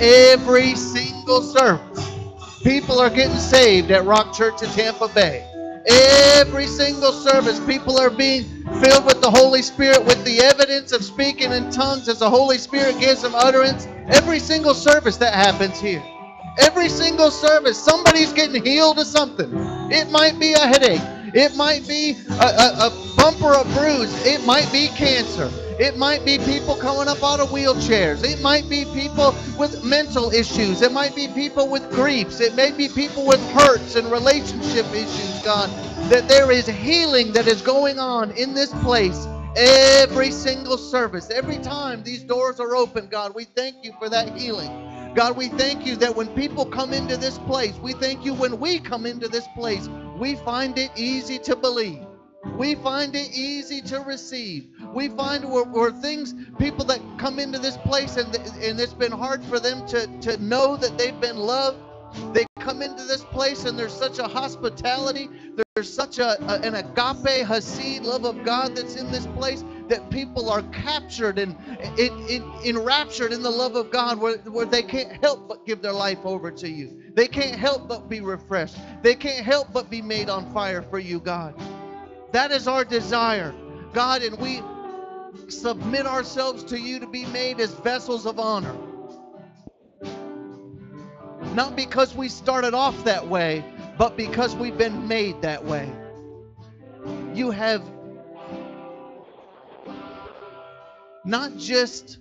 every single service, people are getting saved at Rock Church in Tampa Bay. Every single service, people are being filled with the Holy Spirit with the evidence of speaking in tongues as the Holy Spirit gives them utterance. Every single service that happens here. Every single service, somebody's getting healed of something. It might be a headache. It might be a bump or a bruise. It might be cancer. It might be people coming up out of wheelchairs. It might be people with mental issues. It might be people with griefs. It may be people with hurts and relationship issues, God. That there is healing that is going on in this place every single service. Every time these doors are open, God, we thank you for that healing. God, we thank you that when people come into this place, we thank you when we come into this place, we find it easy to believe. We find it easy to receive. We find where things, people that come into this place and it's been hard for them to know that they've been loved. They come into this place and there's such a hospitality. There's such an agape, hasid love of God that's in this place that people are captured and enraptured in the love of God where they can't help but give their life over to you. They can't help but be refreshed. They can't help but be made on fire for you, God. That is our desire, God, and we submit ourselves to you to be made as vessels of honor. Not because we started off that way, but because we've been made that way. You have not just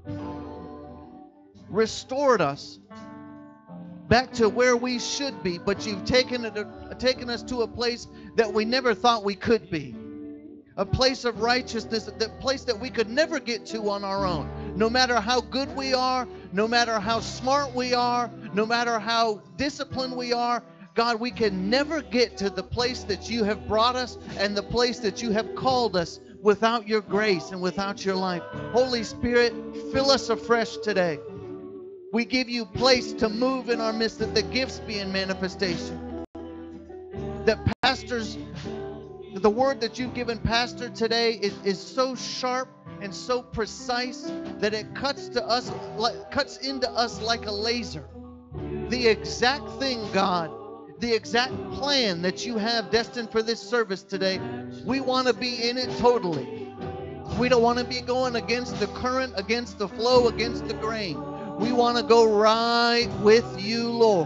restored us back to where we should be, but you've taken us to a place that we never thought we could be. A place of righteousness, the place that we could never get to on our own. No matter how good we are, no matter how smart we are, no matter how disciplined we are, God, we can never get to the place that you have brought us and the place that you have called us without your grace and without your life. Holy Spirit, fill us afresh today. We give you place to move in our midst, that the gifts be in manifestation. That pastors, the word that you've given Pastor today is so sharp and so precise that it cuts into us like a laser. The exact thing, God, the exact plan that you have destined for this service today, we want to be in it totally. We don't want to be going against the current, against the flow, against the grain. We want to go right with you, Lord.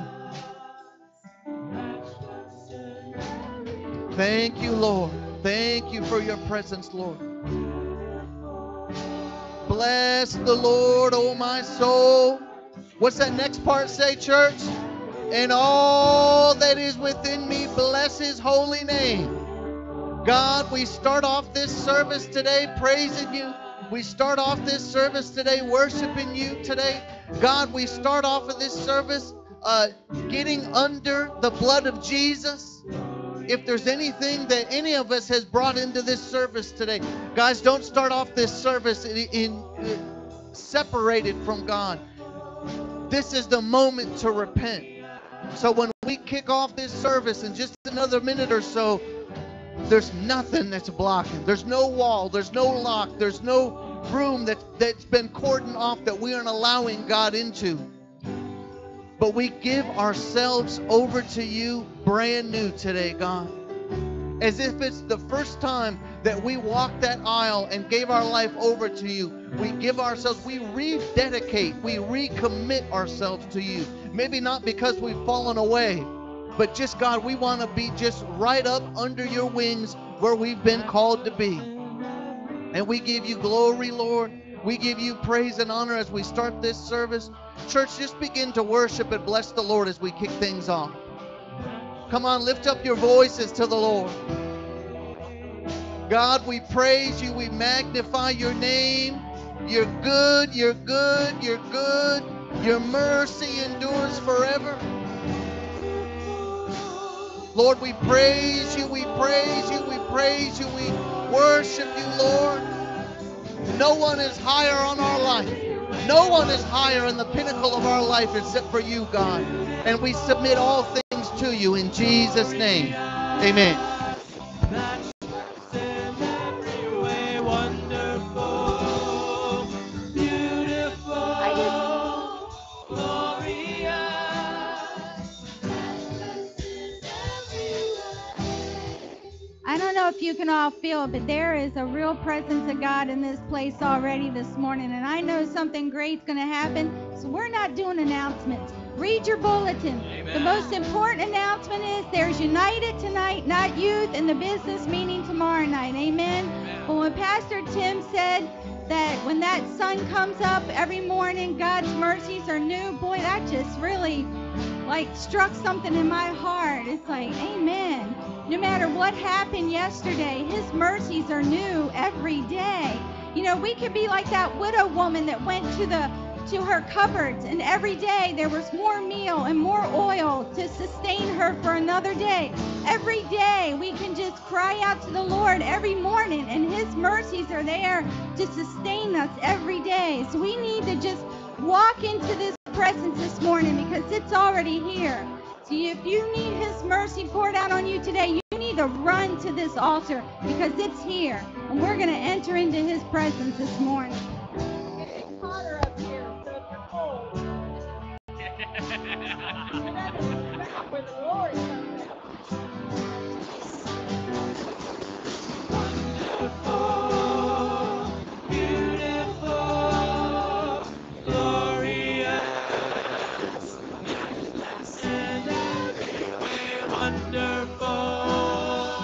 Thank you, Lord. Thank you for your presence, Lord. Bless the Lord, oh my soul. What's that next part say, church? And all that is within me, bless his holy name. God, we start off this service today praising you. We start off this service today worshiping you today. God, we start off of this service getting under the blood of Jesus. If there's anything that any of us has brought into this service today, guys, don't start off this service in separated from God. This is the moment to repent. So when we kick off this service in just another minute or so, there's nothing that's blocking. There's no wall. There's no lock. There's no room that's been cordoned off that we aren't allowing God into. But we give ourselves over to you brand new today, God. As if it's the first time that we walked that aisle and gave our life over to you. We give ourselves, we rededicate, we recommit ourselves to you. Maybe not because we've fallen away, but just, God, we want to be just right up under your wings where we've been called to be. And we give you glory, Lord. We give you praise and honor as we start this service. Church, just begin to worship and bless the Lord as we kick things off. Come on, lift up your voices to the Lord. God, we praise you. We magnify your name. You're good. You're good. You're good. Your mercy endures forever. Lord, we praise you. We praise you. We praise you. We worship you, Lord. No one is higher on our life. No one is higher in the pinnacle of our life except for you, God. And we submit all things to you in Jesus' name. Amen. if you can all feel it, but there is a real presence of God in this place already this morning. And I know something great's going to happen. So we're not doing announcements. Read your bulletin. Amen. The most important announcement is there's United tonight, not youth, and the business meeting tomorrow night. Amen. Amen. But when Pastor Tim said that when that sun comes up every morning, God's mercies are new, boy, that just really struck something in my heart. It's like, amen. No matter what happened yesterday, his mercies are new every day. You know, we could be like that widow woman that went to her cupboards, and every day there was more meal and more oil to sustain her for another day. Every day we can just cry out to the Lord every morning, and his mercies are there to sustain us every day. So we need to just walk into this presence this morning because it's already here. So if you need his mercy poured out on you today, you need to run to this altar because it's here, and we're going to enter into his presence this morning. It's hotter up here, so if you're cold, you're not going to be back when the glory comes out. Wonderful, beautiful, glorious, and every way wonderful,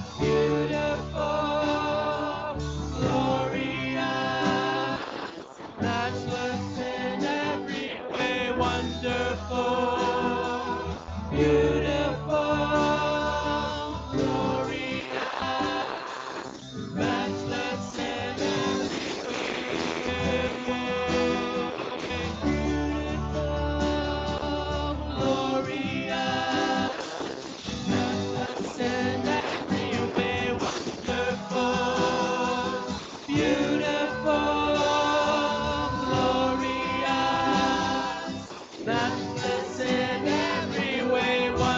beautiful, glorious, matchless in every way wonderful, beautiful, glorious, matchless in every way, beautiful, glorious, matchless in every way, wonderful, beautiful, glorious, matchless in every way, wonderful.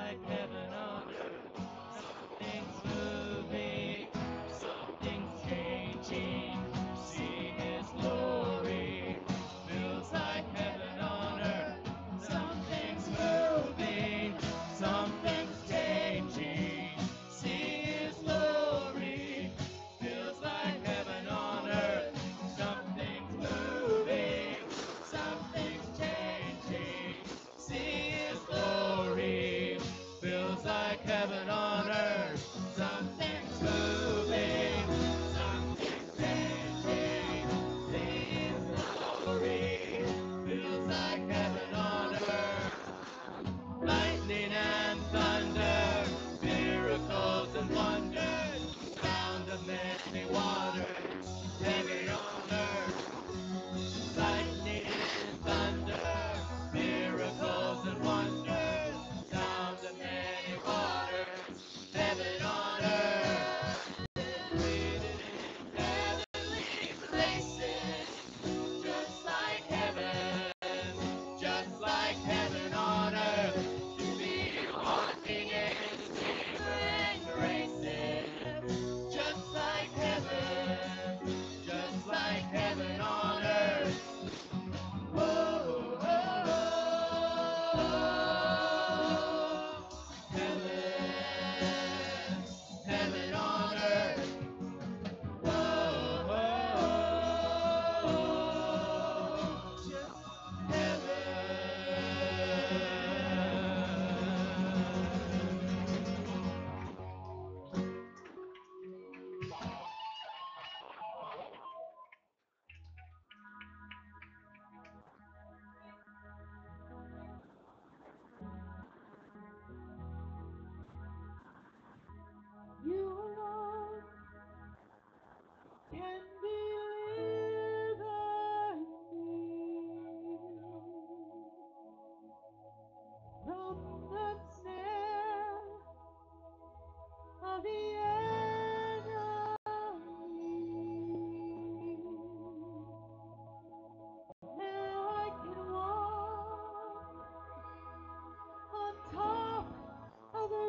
like heaven on earth. Something's moving, something's changing. See His glory, feels like heaven on earth. Something's moving, something's changing. See His glory, feels like heaven on earth. Something's moving, something's changing. See His glory, feels like heaven on earth. Something's moving, something's changing. See His glory, feels like heaven on earth. Lightning and thunder, miracles and wonders, sound of many waters, heaven on earth. Lightning and thunder, miracles and wonders, sound of many waters, heaven on earth. Created in heavenly places, just like heaven on earth. To be walking in and graces, just like heaven on earth. Whoa, whoa, heaven on earth. Whoa, just You alone can deliver me from the snare of the enemy. Now I can walk on top of the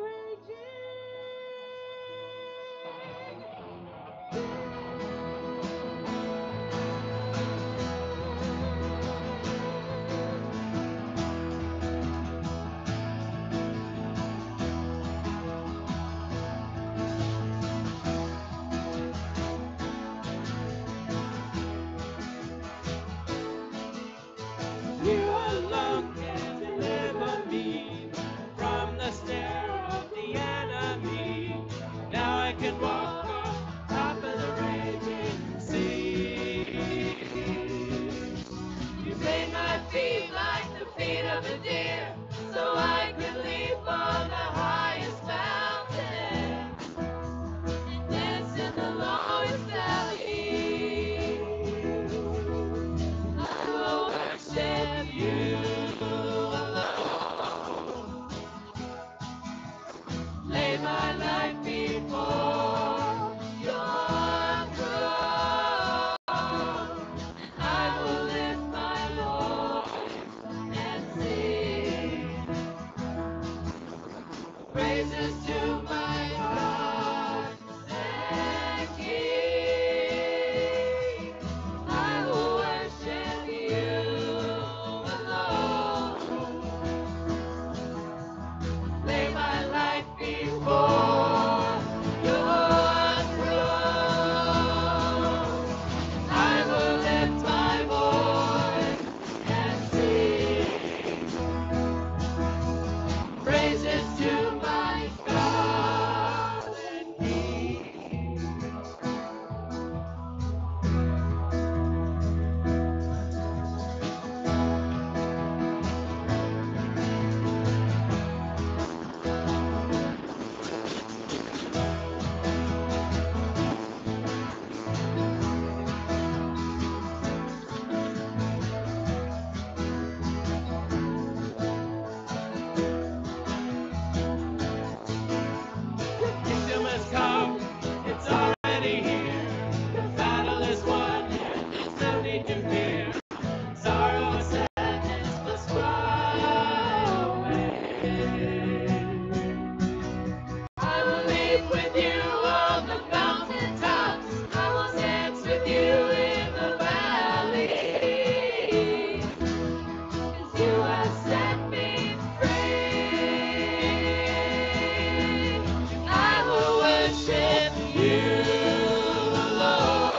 You alone can deliver me from the snare of the enemy. Now I can walk on top of the raging sea. You made my feet like the feet of a deer, so I could leap on the highest mountain and dance in the lowest valley. I will worship you alone. Lay my life before your throne. I will lift my voice and sing praises to my God and King. I will worship you alone. Lay my life before your throne. I will lift my voice and sing praises to my God. you alone.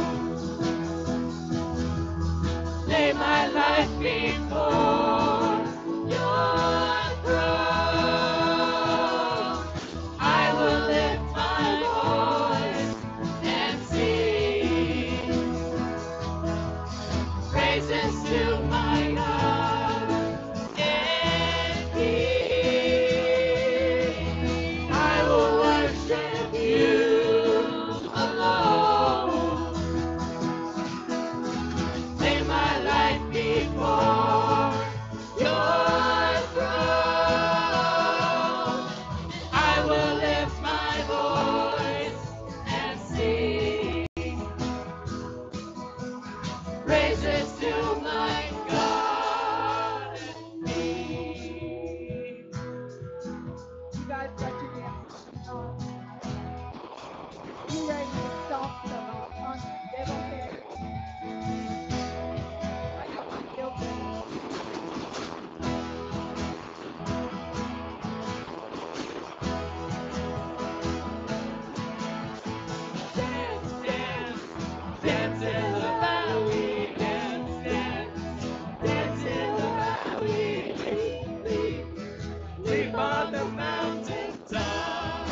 Lay my life before your throne. I will lift my voice and sing praises to my God and King. I will worship you alone. Lay my life before your throne. I will lift my voice and sing praises to my God and King. You guys got your dancing on. You ready to stomp some on the devil's head? I got my guilt ready. Dance, dance, dance in the valley. Dance, dance, dance in the valley. Leap, leap, leap on the mountain top.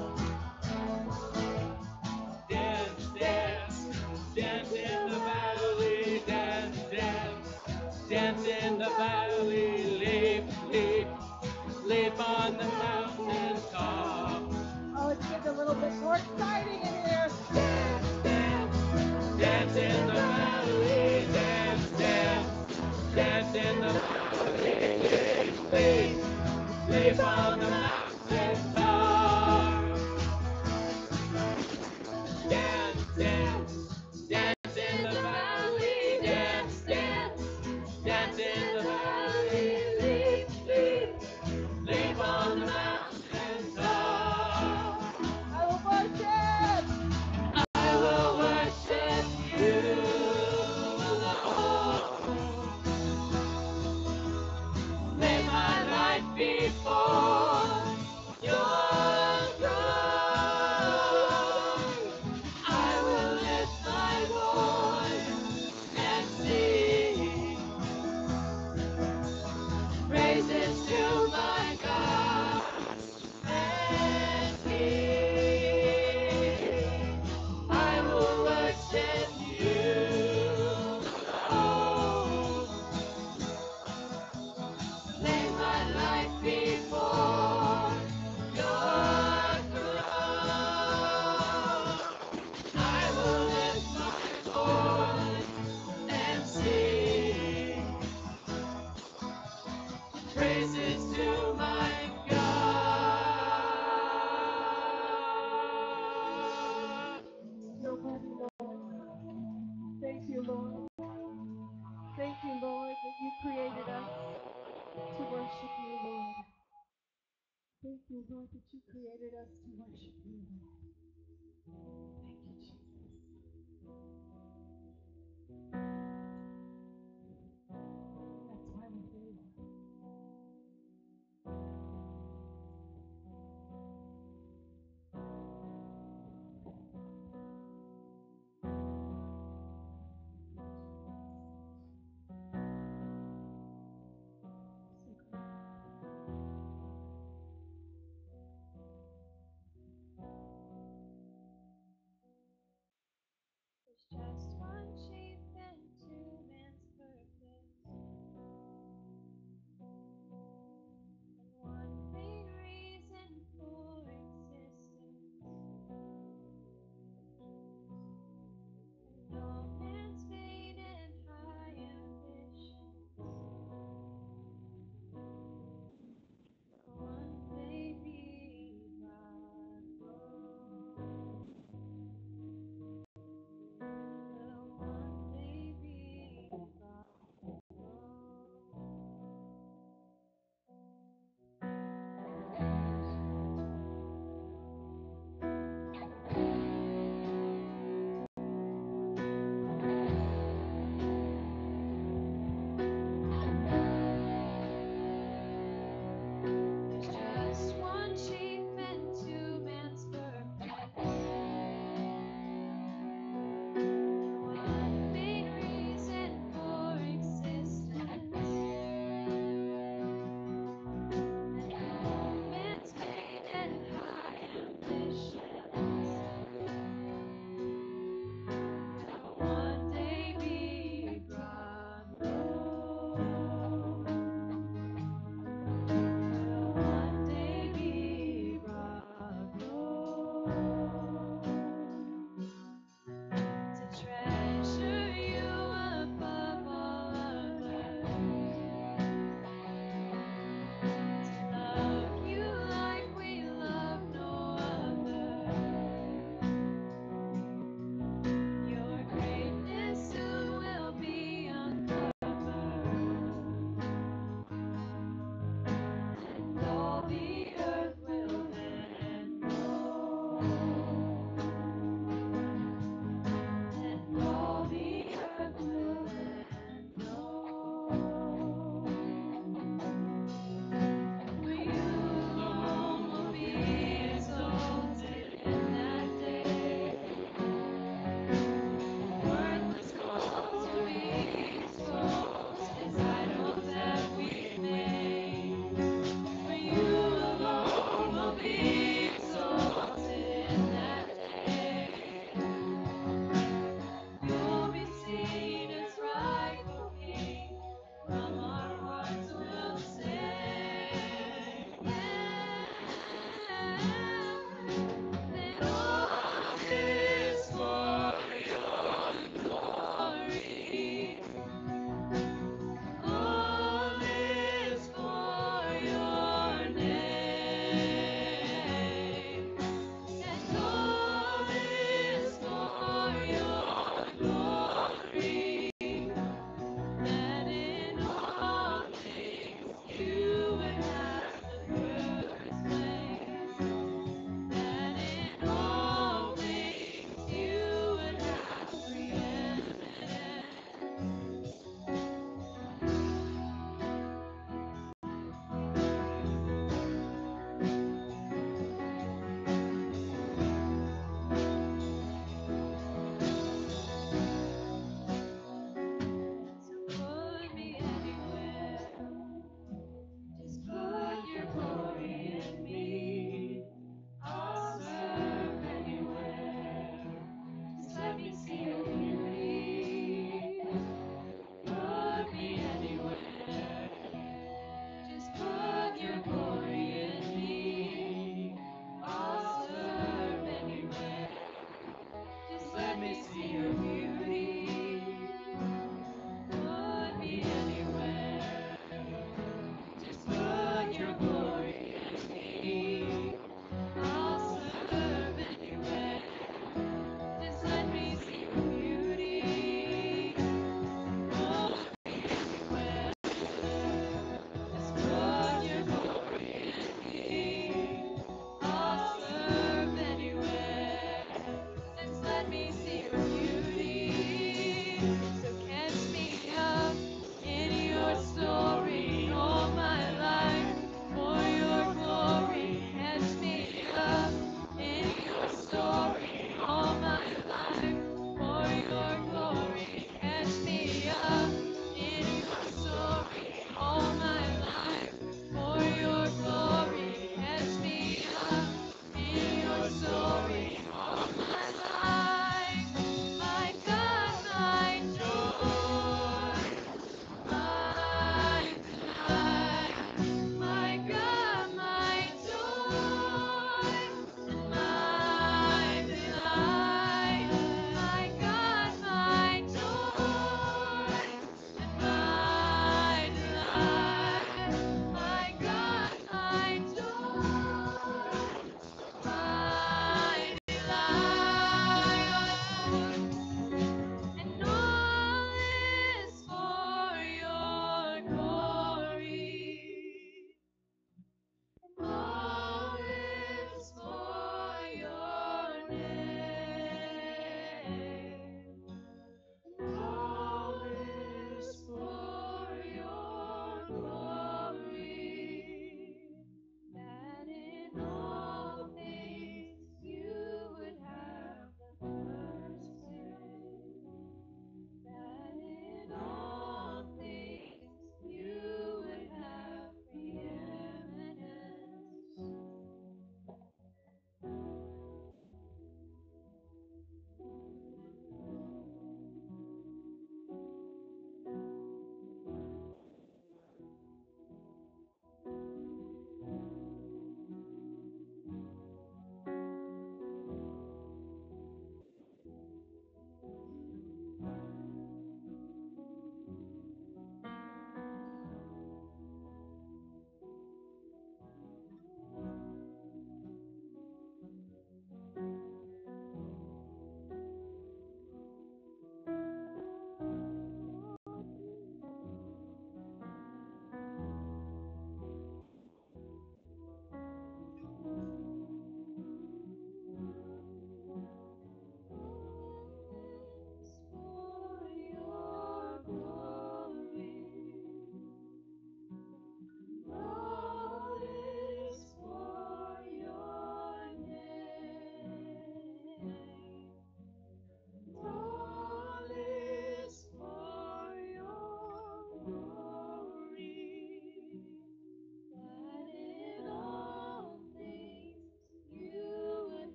Dance, dance, dance in the valley. Dance, dance, dance in the valley. Leap, leap, leap on the mountain top. Oh, it's getting a little bit more exciting in here. Dance, dance, dance in the valley. Dance, dance, dance in the valley. Leap, leap on the mountain top. Dance, dance, dance in the valley. Dance, dance, dance in the valley. Leap, leap, leap on the mountain top. I will worship. I will worship you alone. Lay my life before your throne. I will lift my voice and sing praises to my God and King. I will worship you alone. Lay my life before your throne. I will lift my voice and sing praises to my God. You're worthy, Lord. Thank you, Lord. Thank you, Lord, that you created us to worship you, Lord. Thank you, Lord, that you created us to worship you, Lord. Thank you, Jesus. That's why we're here, Lord. So good.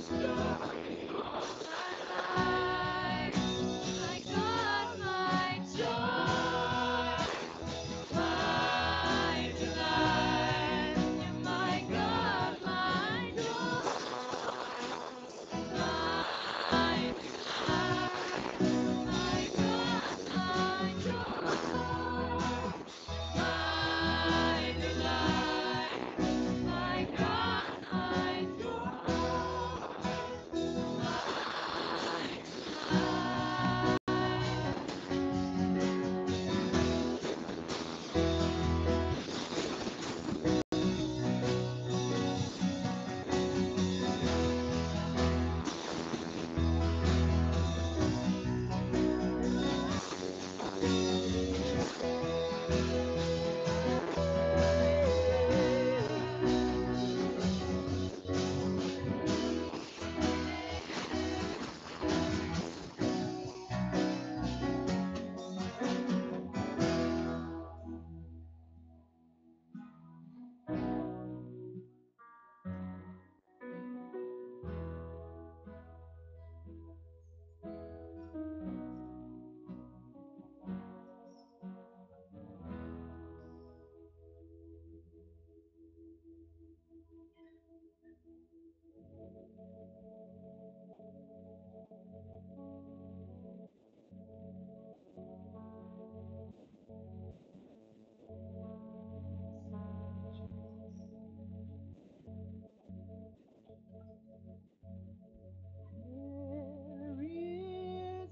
There is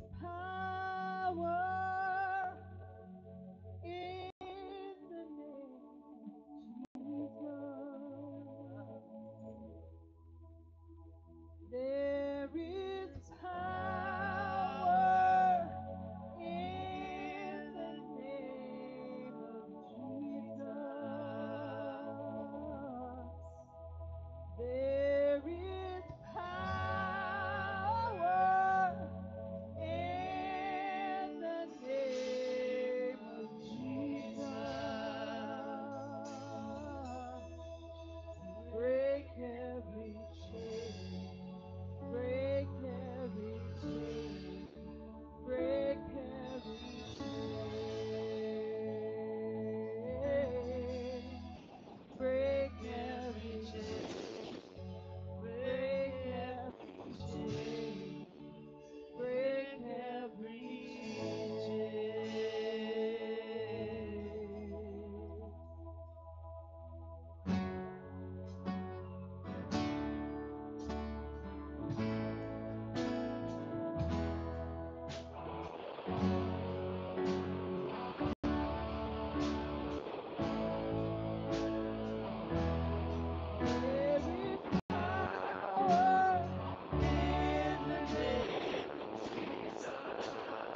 power in the name of Jesus. There is power in the name of Jesus. There is power in the name of Jesus. Break every chain, break every chain, break every chain, break every chain, break every chain, break every chain. There is power in the name of Jesus.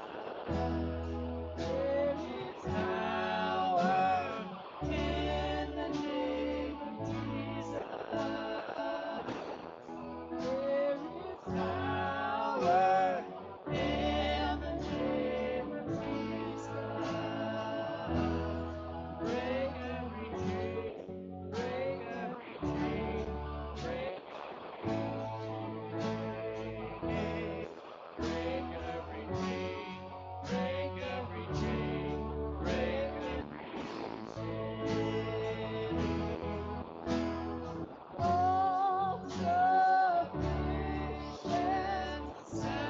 There is power in the name of Jesus. There is power in the name of Jesus. Break every chain, break every chain, break break every chain, break every chain, break every chain. All sufficient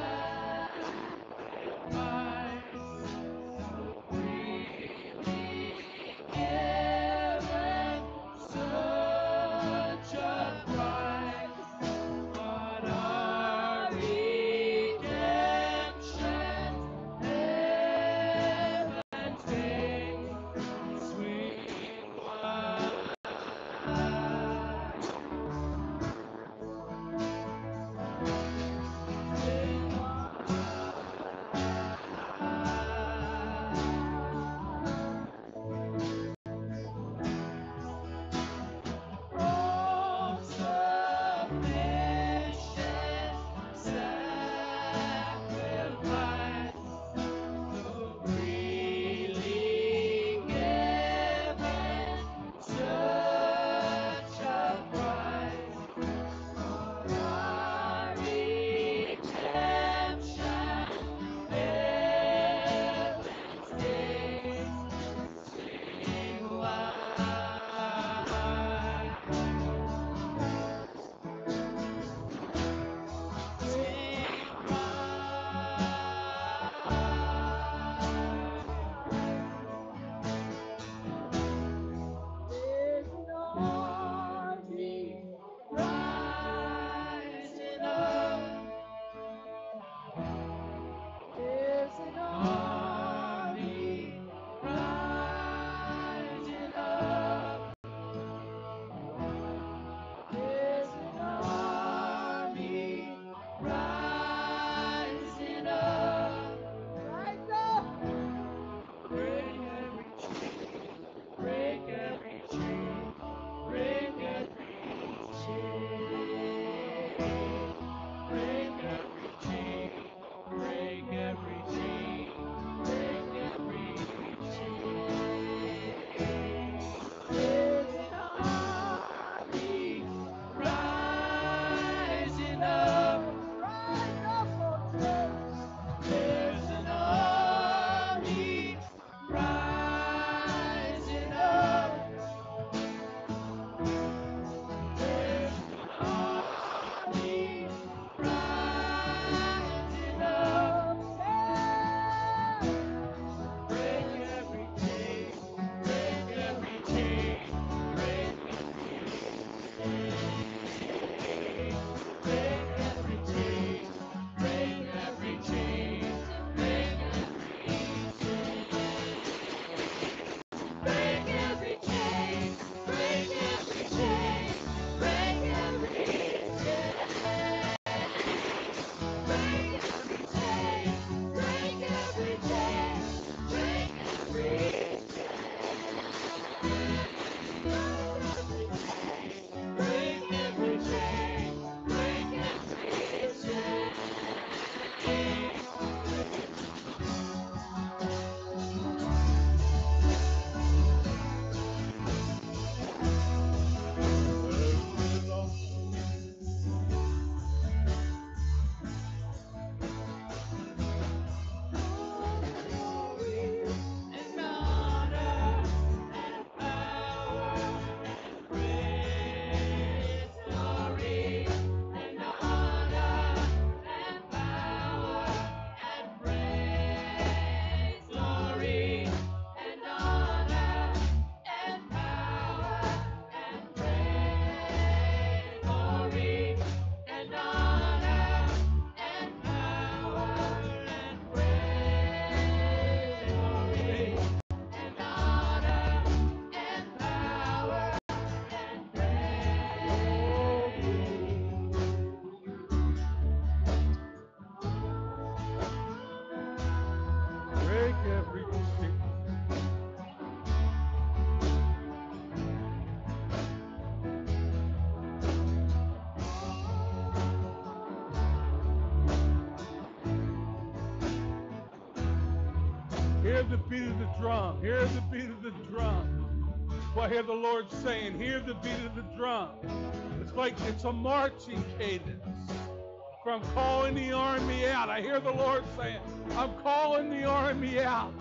hear the beat of the drum. Hear the beat of the drum. Well, I hear the Lord saying, hear the beat of the drum. It's like it's a marching cadence. From calling the army out. I hear the Lord saying, I'm calling the army out.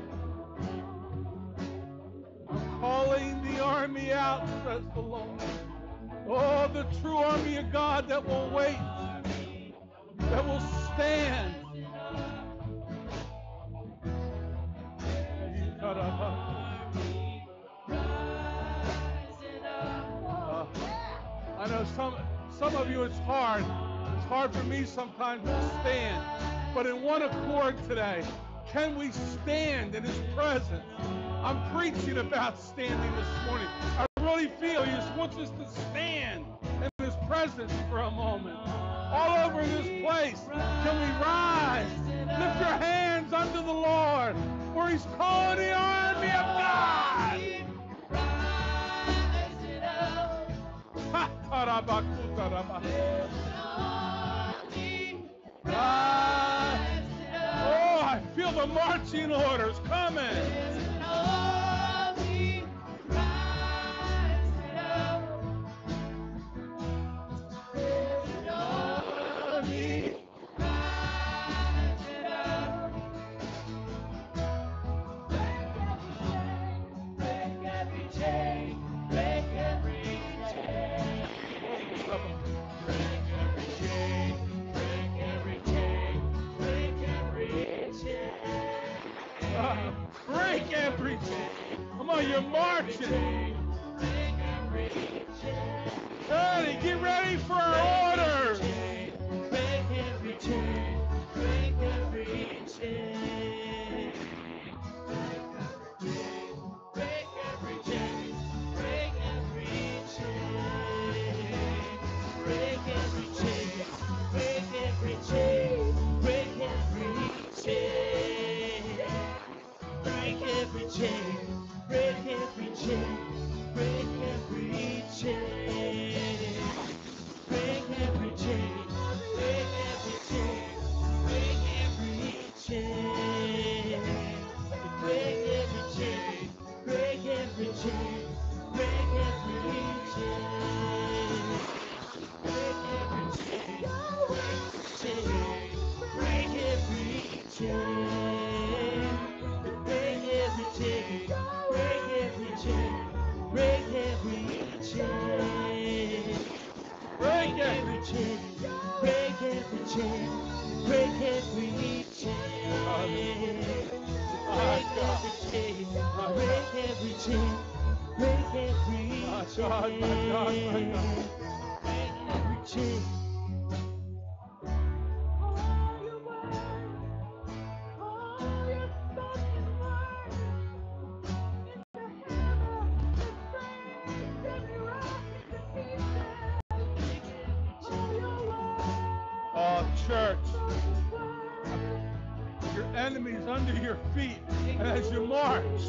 I'm calling the army out, says the Lord. Oh, the true army of God that will wait, that will stand. I know some of you it's hard. It's hard for me sometimes to stand. But in one accord today, can we stand in His presence? I'm preaching about standing this morning. I really feel He just wants us to stand in His presence for a moment. All over this place, can we rise? Lift your hands unto the Lord, for He's calling the army of God. Oh, I feel the marching orders coming. Break every chain. Come on, you're marching. Ready, get ready for our orders. Break every chain. Break every chain. Break every chain. Break every chain. Break every chain. Break every chain. Break every chain. Break every chain, break every chain, break every chain. Break every chain, break every chain, break every chain. Break every chain, break every chain, break every chain. Break every chain, break every chain. Break every chain, break every chain, break every chain. Break every chain, break every chain, break every chain. Break every chain, break every chain, break every chain. Oh, church, your enemy's under your feet, and as you march,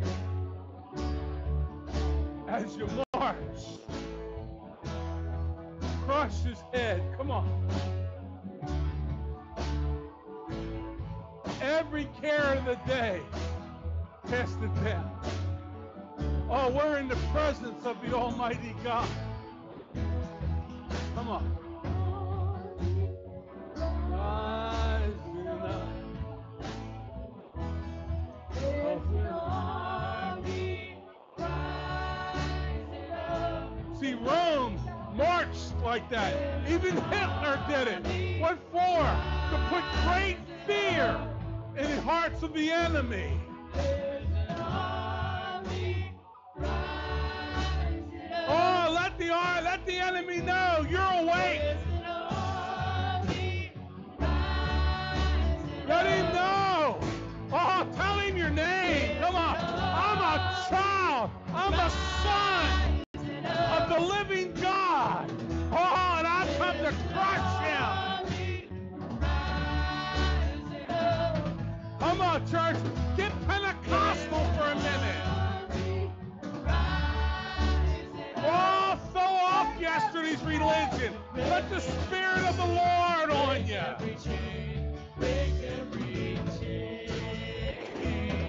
crush his head. Come on. Every care of the day, cast it down. Oh, we're in the presence of the Almighty God. Come on. Rising up. See, Rome marched like that. Even Hitler did it. What for? To put great fear in the hearts of the enemy. Oh, let the enemy know you're awake. Let him know. Oh, tell him your name. Come on. I'm a child. I'm a son of the living God. Oh, and I've come to crush him. Come on, church. Get Pentecostal for a minute. Oh, throw off yesterday's religion. Let the Spirit of the Lord on you. Break every chain.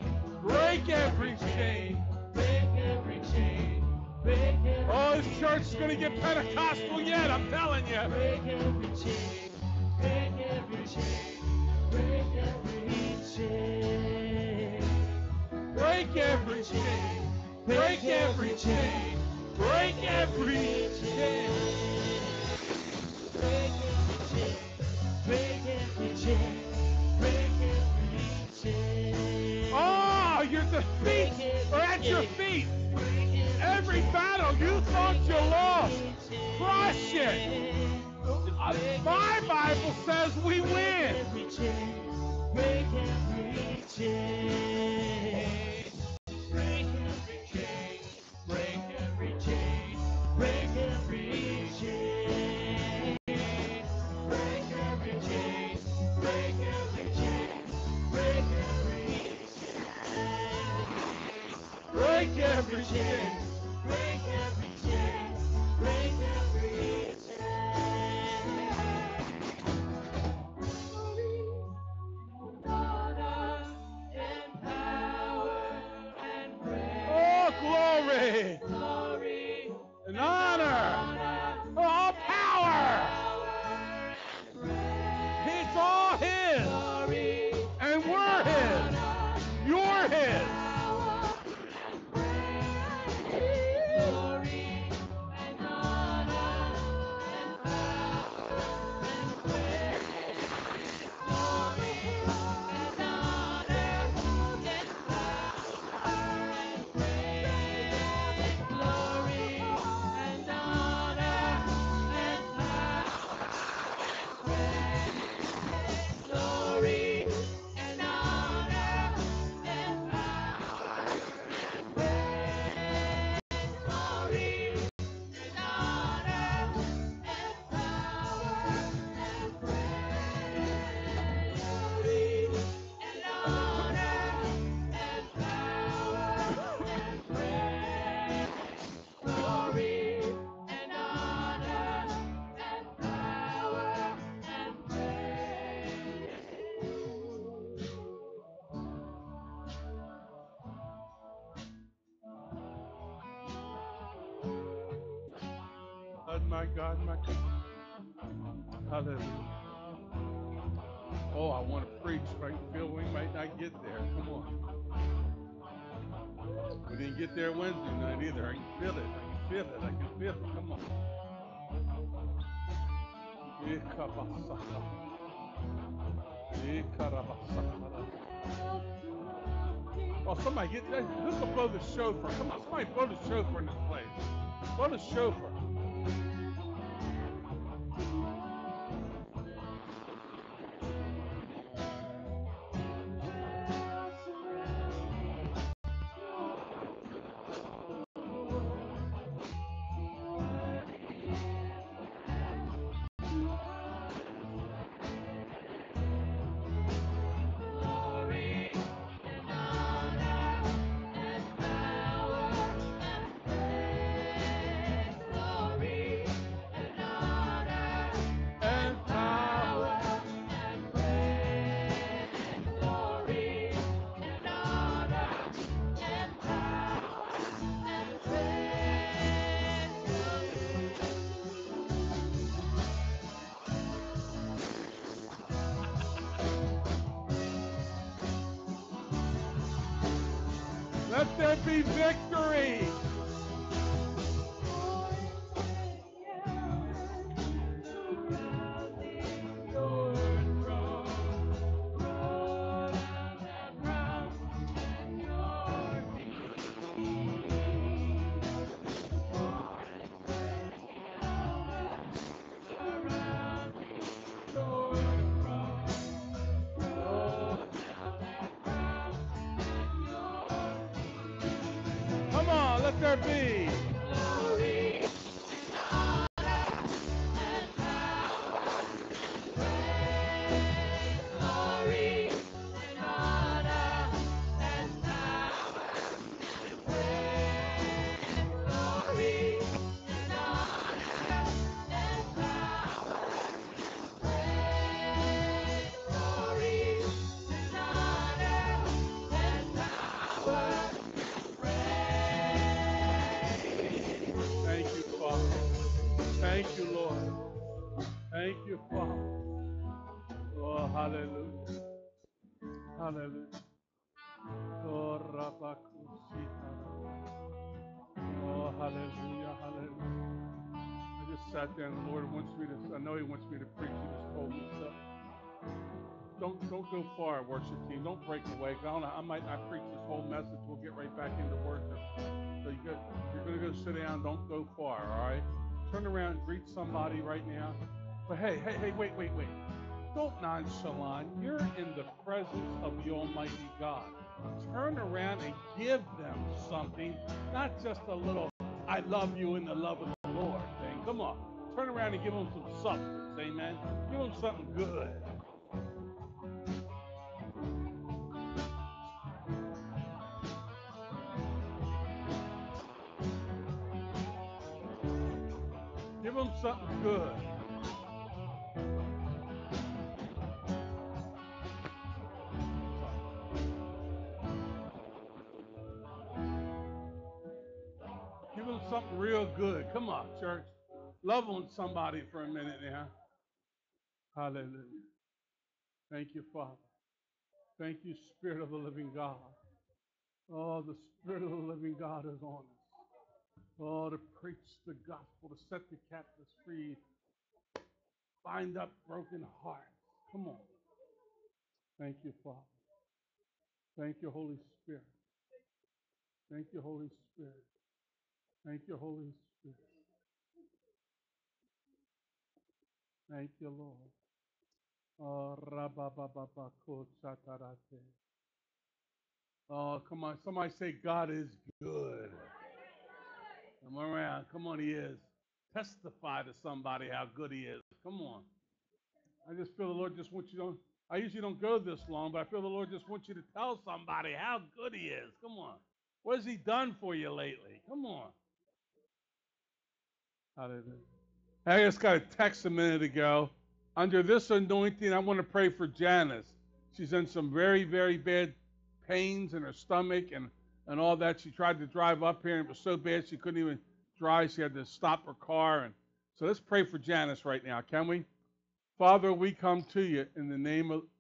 church is going to get Pentecostal yet, I'm telling you. Break every chain, break every chain, break every chain. Break every chain, break every chain, break every chain. Break every chain, break every chain, break every chain. Oh, your defeats are at your feet. Every battle you thought you lost, crush it. My Bible says we win. Every chain, break every chain. Break every chain, break every chain, break every chain. Break every chain, break every chain, break every chain. Break every chain. Break every chain, break every chain. Honor and power and praise. Oh, glory Glory and honor. All power. It's all His. And we're His. You're His. Glory and honor and power and praise. Glory and honor and power and praise. Glory and honor and power and praise. Glory and honor and power and praise. Glory and honor and power and praise. Glory and honor and power and praise. Glory and honor and power and praise. My God, my God. Hallelujah. Oh, I want to preach, but I feel we might not get there. Come on. We didn't get there Wednesday night either. I can feel it. I can feel it. I can feel it. Come on. Oh, somebody get that. Who can blow the shofar? Come on, somebody blow the shofar in this place. Blow the shofar. Glory and honor and power and praise. Glory and honor and power and praise. Glory and honor and power and praise. Let there be victory. Come on, let there be. Glory, honor, and power, praise. Glory, and honor, and power, praise. Glory, and honor, and power, praise. Glory, and honor, and power, praise. hallelujah. Hallelujah. Oh, Rabakusita. Oh, hallelujah, hallelujah. I just sat there and the Lord wants me to, I know He wants me to preach. He just told me so. Don't go far, worship team. Don't break away. I might not preach this whole message. We'll get right back into worship. So you're going to go sit down. Don't go far, all right? Turn around and greet somebody right now. But hey, wait. Don't nonchalant. You're in the presence of the Almighty God. Turn around and give them something, not just a little I love you in the love of the Lord thing. Come on. Turn around and give them some substance. Amen. Give them something good. Give them something good. Give them something real good. Come on, church. Love on somebody for a minute now. Hallelujah. Thank you, Father. Thank you, Spirit of the living God. Oh, the Spirit of the living God is on us. Oh, to preach the gospel, to set the captives free, bind up broken hearts. Come on. Thank you, Father. Thank you, Holy Spirit. Thank you, Holy Spirit. Thank you, Holy Spirit. Thank you, Lord. Oh, rabababako satarate. Oh, come on. Somebody say, God is good. Come around. Come on, He is. Testify to somebody how good He is. Come on. I just feel the Lord just wants you to. I usually don't go this long, but I feel the Lord just wants you to tell somebody how good He is. Come on. What has He done for you lately? Come on. Hallelujah. I just got a text a minute ago. Under this anointing, I want to pray for Janice. She's in some very, very bad pains in her stomach and all that. She tried to drive up here, and it was so bad she couldn't even drive. She had to stop her car. And so let's pray for Janice right now, can we? Father, we come to you in the name of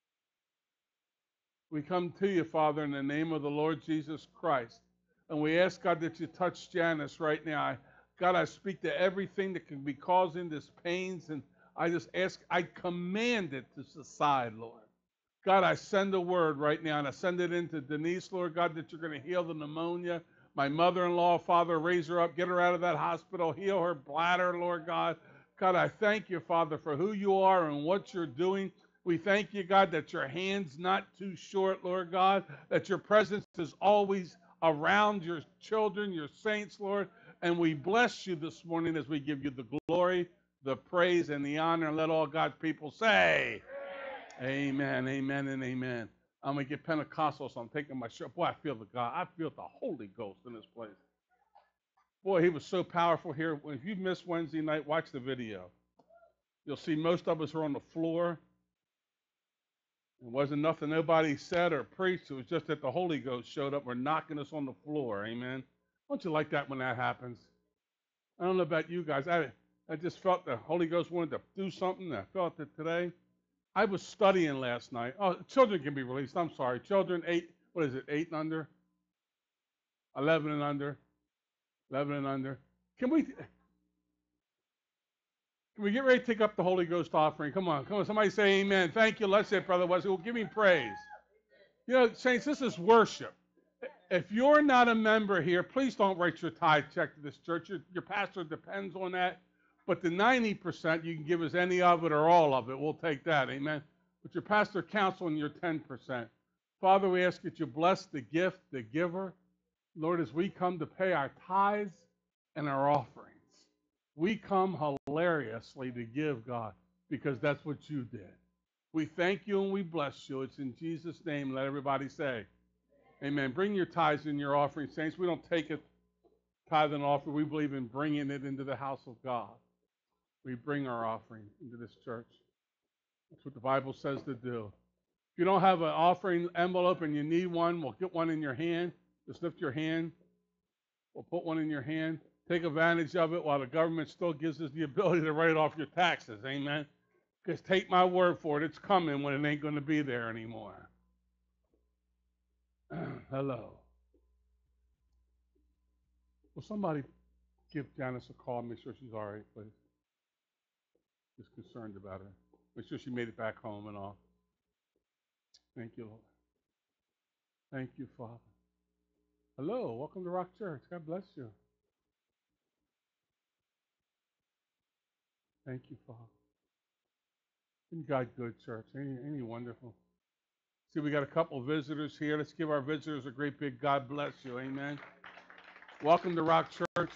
Father, in the name of the Lord Jesus Christ. And we ask, God, that you touch Janice right now. God, I speak to everything that can be causing this pains, and I just ask, I command it to subside, Lord. God, I send a word right now, and I send it into Denise, Lord God, that you're going to heal the pneumonia. My mother-in-law, Father, raise her up, get her out of that hospital, heal her bladder, Lord God. God, I thank you, Father, for who you are and what you're doing. We thank you, God, that your hand's not too short, Lord God, that your presence is always around your children, your saints, Lord. And we bless you this morning as we give you the glory, the praise, and the honor. And let all God's people say, amen, amen, and amen. I'm going to get Pentecostal, so I'm taking my shirt. Boy, I feel the God. I feel the Holy Ghost in this place. Boy, he was so powerful here. If you missed Wednesday night, watch the video. You'll see most of us are on the floor. It wasn't nothing nobody said or preached. It was just that the Holy Ghost showed up. We're knocking us on the floor. Amen. Don't you like that when that happens? I don't know about you guys. I just felt the Holy Ghost wanted to do something. I felt it today. I was studying last night. Oh, children can be released. I'm sorry. Children 8 and under? 11 and under. 11 and under. Can we get ready to take up the Holy Ghost offering? Come on. Somebody say amen. Thank you. Let's say, Brother Wesley. Well, give me praise. You know, saints, this is worship. If you're not a member here, please don't write your tithe check to this church. Your pastor depends on that. But the 90%, you can give us any of it or all of it. We'll take that. Amen. But your pastor counts on your 10%. Father, we ask that you bless the gift, the giver. Lord, as we come to pay our tithes and our offerings, we come hilariously to give, God, because that's what you did. We thank you and we bless you. It's in Jesus' name. Let everybody say, amen. Bring your tithes and your offerings, saints. We don't take it tithe and offer. We believe in bringing it into the house of God. We bring our offering into this church. That's what the Bible says to do. If you don't have an offering envelope and you need one, we'll get one in your hand. Just lift your hand. We'll put one in your hand. Take advantage of it while the government still gives us the ability to write off your taxes. Amen. Because take my word for it, it's coming when it ain't going to be there anymore. Hello. Will somebody give Janice a call and make sure she's all right, please? Just concerned about her. Make sure she made it back home and all. Thank you, Lord. Thank you, Father. Hello, welcome to Rock Church. God bless you. Thank you, Father. Isn't God good, church? Ain't he wonderful? See, we got a couple visitors here. Let's give our visitors a great big God bless you. Amen. Welcome to Rock Church.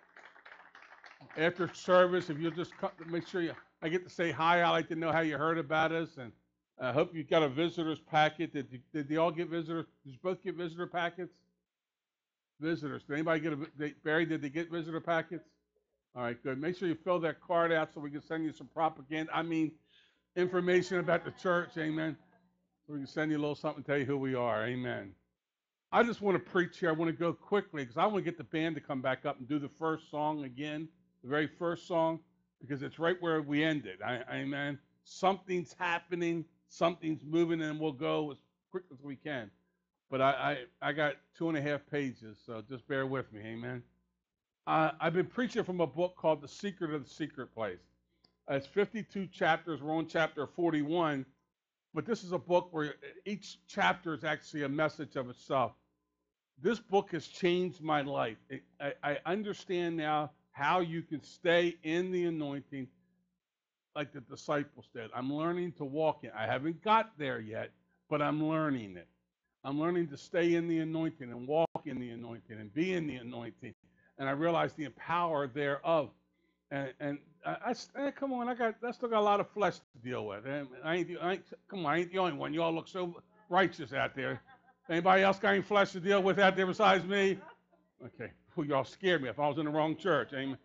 After service, if you'll just come, make sure I get to say hi. I like to know how you heard about us, and I hope you got a visitor's packet. Did they all get visitors? Did you both get visitor packets? Visitors. Did anybody Barry, did they get visitor packets? All right, good. Make sure you fill that card out so we can send you some propaganda. Information about the church. Amen. So we can send you a little something, tell you who we are. Amen. I just want to preach here. I want to go quickly because I want to get the band to come back up and do the first song again, the very first song, because it's right where we ended. Amen. Something's happening, something's moving, and we'll go as quick as we can. But I got 2.5 pages, so just bear with me. Amen. I've been preaching from a book called The Secret of the Secret Place. It's 52 chapters. We're on chapter 41. But this is a book where each chapter is actually a message of itself. This book has changed my life. I understand now how you can stay in the anointing like the disciples did. I'm learning to walk in. I haven't got there yet, but I'm learning it. I'm learning to stay in the anointing and walk in the anointing and be in the anointing. And I realize the power thereof. And come on, I still got a lot of flesh to deal with. And I ain't the only one. You all look so righteous out there. Anybody else got any flesh to deal with out there besides me? Okay, well, y'all scared me if I was in the wrong church. Amen.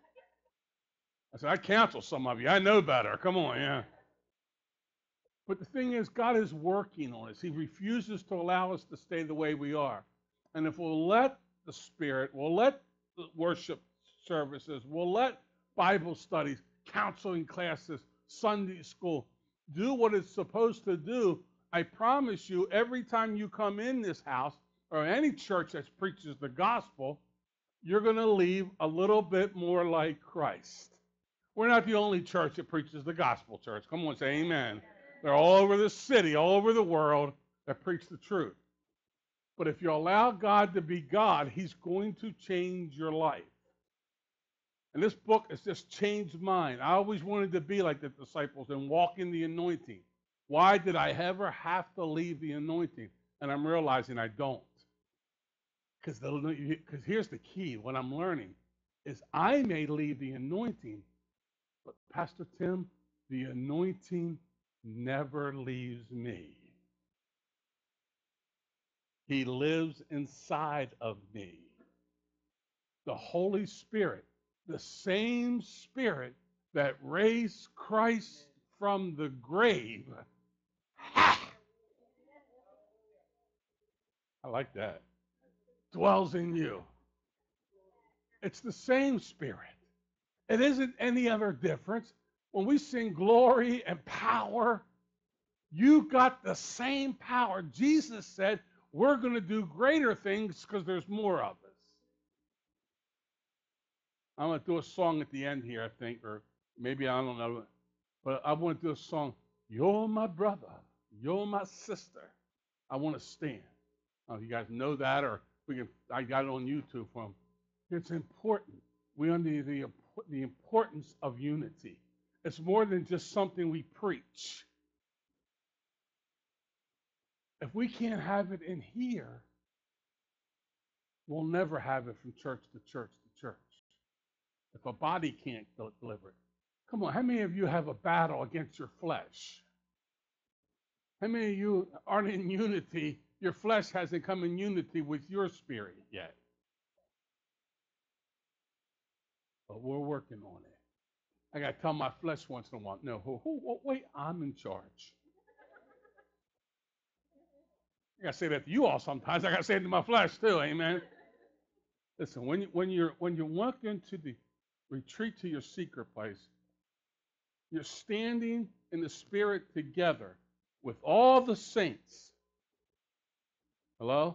I said, I counsel some of you. I know better. Come on, yeah. But the thing is, God is working on us. He refuses to allow us to stay the way we are. And if we'll let the Spirit, we'll let the worship services, we'll let Bible studies, counseling classes, Sunday school, do what it's supposed to do, I promise you, every time you come in this house or any church that preaches the gospel, you're going to leave a little bit more like Christ. We're not the only church that preaches the gospel, church. Come on, say amen. They're all over the city, all over the world that preach the truth. But if you allow God to be God, He's going to change your life. And this book has just changed mine. I always wanted to be like the disciples and walk in the anointing. Why did I ever have to leave the anointing? And I'm realizing I don't. Because here's the key. What I'm learning is I may leave the anointing, but Pastor Tim, the anointing never leaves me. He lives inside of me. The Holy Spirit, the same Spirit that raised Christ from the grave. Ha! I like that. Dwells in you. It's the same Spirit. It isn't any other difference. When we sing glory and power, you got the same power. Jesus said, we're going to do greater things because there's more of us. I'm going to do a song at the end here, I think, or maybe I don't know. But I want to do a song. You're my brother. You're my sister. I want to stand. You guys know that, or I got it on YouTube from. It's important. We understand the importance of unity. It's more than just something we preach. If we can't have it in here, we'll never have it from church to church to church. If a body can't deliver it. Come on, how many of you have a battle against your flesh? How many of you aren't in unity? Your flesh hasn't come in unity with your spirit yet. But we're working on it. I got to tell my flesh once in a while, no, wait, I'm in charge. I got to say that to you all sometimes. I got to say it to my flesh too, amen. Listen, when you walk into the retreat to your secret place, you're standing in the Spirit together with all the saints. Hello?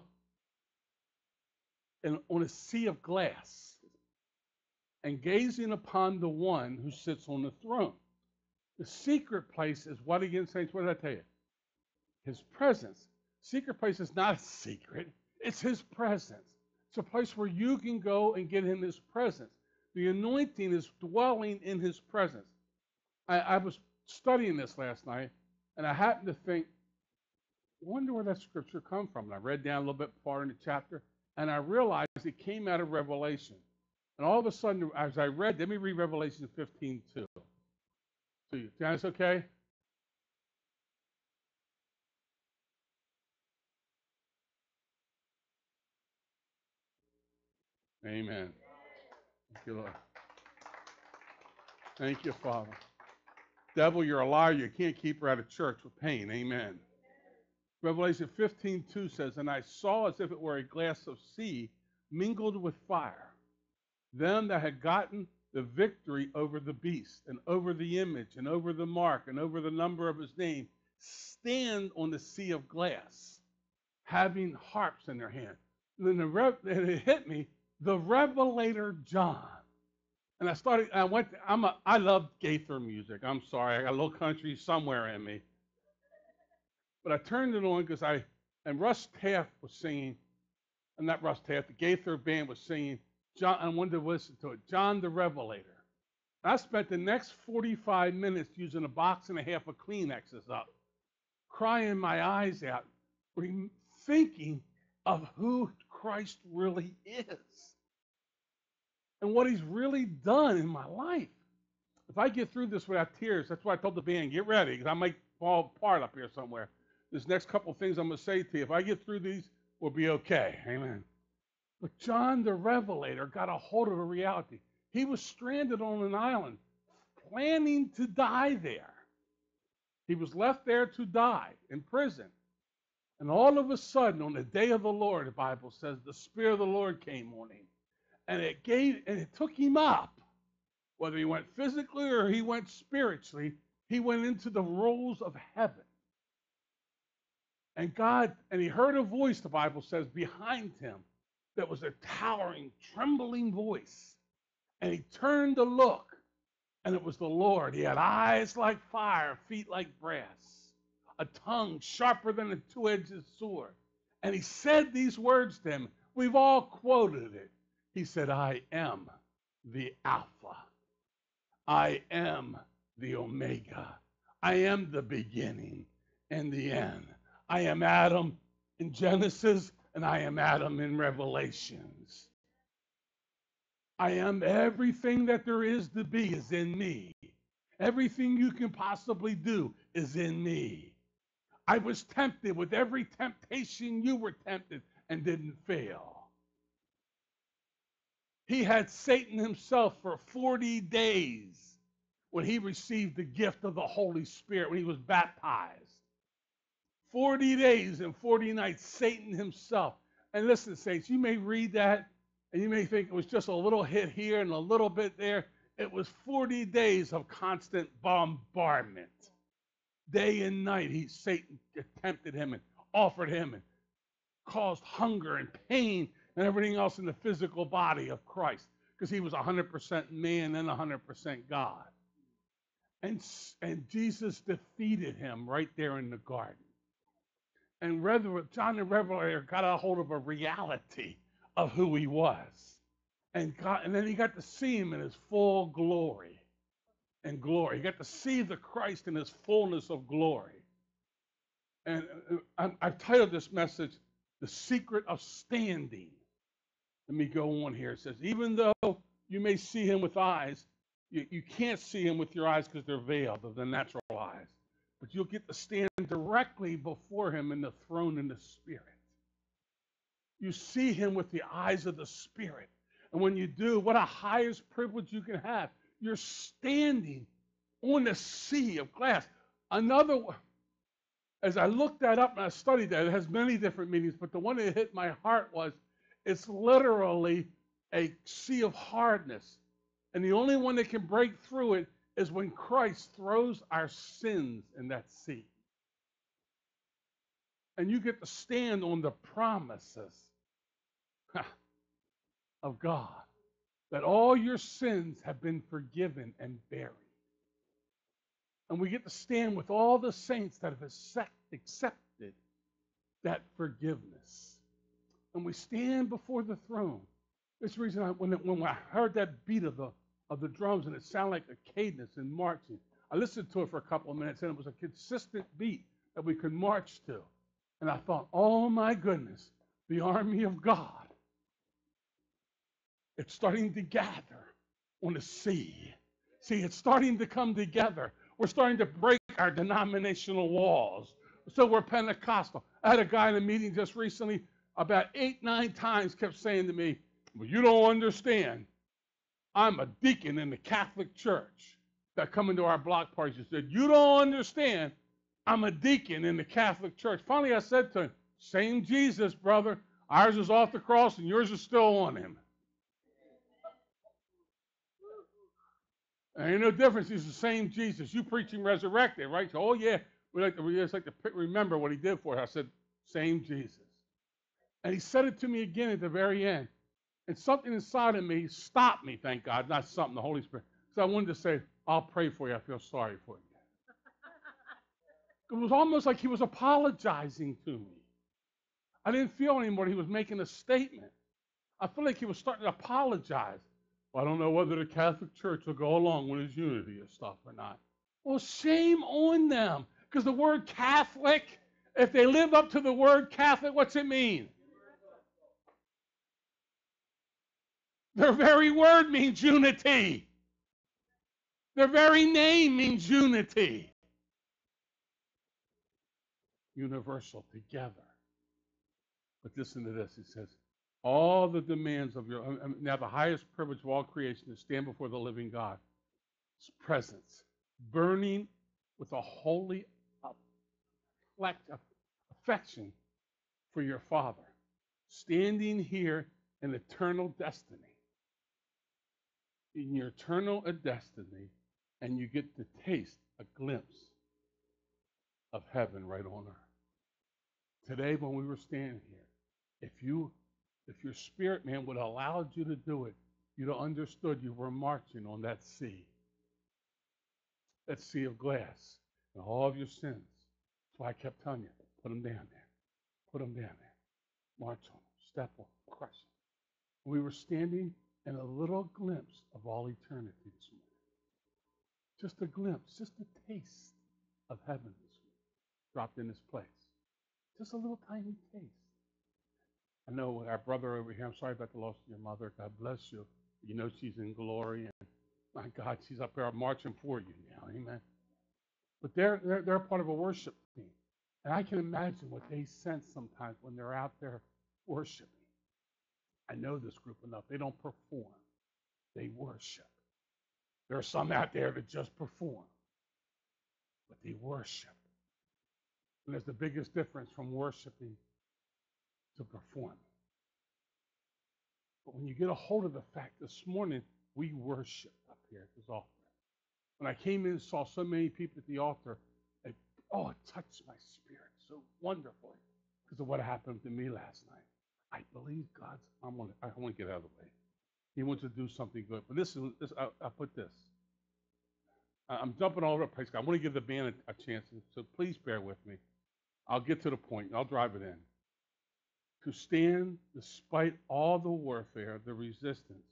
And on a sea of glass, and gazing upon the one who sits on the throne. The secret place is what again, saints? What did I tell you? His presence. Secret place is not a secret. It's his presence. It's a place where you can go and get in his presence. The anointing is dwelling in his presence. I was studying this last night, and I happened to think, I wonder where that scripture come from. And I read down a little bit far in the chapter, and I realized it came out of Revelation. And all of a sudden, as I read, let me read Revelation 15:2 to you. Janice, okay? Amen. Thank you, Lord. Thank you, Father. Devil, you're a liar. You can't keep her out of church with pain. Amen. Revelation 15:2 says, and I saw as if it were a glass of sea mingled with fire, them that had gotten the victory over the beast and over the image and over the mark and over the number of his name, stand on the sea of glass, having harps in their hand. And then it hit me, the Revelator John. And I love Gaither music. I'm sorry, I got a little country somewhere in me. But I turned it on because and Russ Taft was singing, and not Russ Taft, the Gaither band was singing, John, I wanted to listen to it, John the Revelator. I spent the next 45 minutes using a box and a half of Kleenexes up, crying my eyes out, thinking of who Christ really is and what he's really done in my life. If I get through this without tears, that's why I told the band, get ready, because I might fall apart up here somewhere. This next couple of things I'm going to say to you, if I get through these, we'll be okay. Amen. But John the Revelator got a hold of a reality. He was stranded on an island, planning to die there. He was left there to die in prison. And all of a sudden, on the day of the Lord, the Bible says, the Spirit of the Lord came on him. And it took him up. Whether he went physically or he went spiritually, he went into the roles of heaven. And he heard a voice, the Bible says, behind him that was a towering, trembling voice. And he turned to look, and it was the Lord. He had eyes like fire, feet like brass, a tongue sharper than a two-edged sword. And he said these words to him. We've all quoted it. He said, I am the Alpha. I am the Omega. I am the beginning and the end. I am Adam in Genesis, and I am Adam in Revelations. I am everything that there is to be is in me. Everything you can possibly do is in me. I was tempted with every temptation you were tempted and didn't fail. He had Satan himself for 40 days when he received the gift of the Holy Spirit, when he was baptized. 40 days and 40 nights, Satan himself. And listen, saints, you may read that and you may think it was just a little hit here and a little bit there. It was 40 days of constant bombardment. Day and night, Satan tempted him and offered him and caused hunger and pain and everything else in the physical body of Christ, because he was 100% man and 100% God. And Jesus defeated him right there in the garden. And John the Revelator got a hold of a reality of who he was. And then he got to see him in his full glory and glory. He got to see the Christ in his fullness of glory. And I've titled this message, The Secret of Standing. Let me go on here. It says, even though you may see him with eyes, you can't see him with your eyes because they're veiled of the natural eyes. But you'll get to stand directly before him in the throne in the Spirit. You see him with the eyes of the Spirit. And when you do, what a highest privilege you can have. You're standing on the sea of glass. As I looked that up and I studied that, it has many different meanings, but the one that hit my heart was, it's literally a sea of hardness. And the only one that can break through it is when Christ throws our sins in that sea. And you get to stand on the promises of God, that all your sins have been forgiven and buried. And we get to stand with all the saints that have accepted that forgiveness. And we stand before the throne. That's the reason when I heard that beat of the drums and it sounded like a cadence in marching, I listened to it for a couple of minutes and it was a consistent beat that we could march to. And I thought, oh my goodness, the army of God, it's starting to gather on the sea. See, it's starting to come together. We're starting to break our denominational walls. So we're Pentecostal. I had a guy in a meeting just recently, about 8, 9 times kept saying to me, well, you don't understand. I'm a deacon in the Catholic Church. That come into our block parties and said, you don't understand. I'm a deacon in the Catholic Church. Finally, I said to him, same Jesus, brother. Ours is off the cross and yours is still on him. There ain't no difference. He's the same Jesus. You preach him resurrected, right? So, oh, yeah, we just like to remember what he did for us. I said, same Jesus. And he said it to me again at the very end. And something inside of me stopped me, thank God, not something, the Holy Spirit. So I wanted to say, I'll pray for you. I feel sorry for you. It was almost like he was apologizing to me. I didn't feel anymore he was making a statement. I feel like he was starting to apologize. Well, I don't know whether the Catholic Church will go along with his unity and stuff or not. Well, shame on them. Because the word Catholic, if they live up to the word Catholic, what's it mean? Their very word means unity. Their very name means unity. Universal, together. But listen to this. He says, all the demands of now the highest privilege of all creation is to stand before the living God. His presence, burning with a holy affection for your Father. Standing here in eternal destiny. In your eternal destiny, and you get to taste a glimpse of heaven right on earth. Today, when we were standing here, if your spirit man would have allowed you to do it, you'd have understood you were marching on that sea of glass, and all of your sins. That's why I kept telling you, put them down there, put them down there, march on them, step on them, crush them. We were standing in a little glimpse of all eternity this morning. Just a glimpse, just a taste of heaven this morning, dropped in this place. Just a little tiny taste. I know our brother over here, I'm sorry about the loss of your mother. God bless you. You know she's in glory, and my God, she's up there marching for you now. Amen. But they're part of a worship team. And I can imagine what they sense sometimes when they're out there worshiping. I know this group enough. They don't perform. They worship. There are some out there that just perform. But they worship. And there's the biggest difference from worshiping to performing. But when you get a hold of the fact, this morning we worshiped up here at this altar. When I came in and saw so many people at the altar, it touched my spirit so wonderfully because of what happened to me last night. I believe I want to get out of the way. He wants to do something good. But I put this. I'm jumping all over the place. I want to give the band a chance, so please bear with me. I'll get to the point, and I'll drive it in. To stand despite all the warfare, the resistance,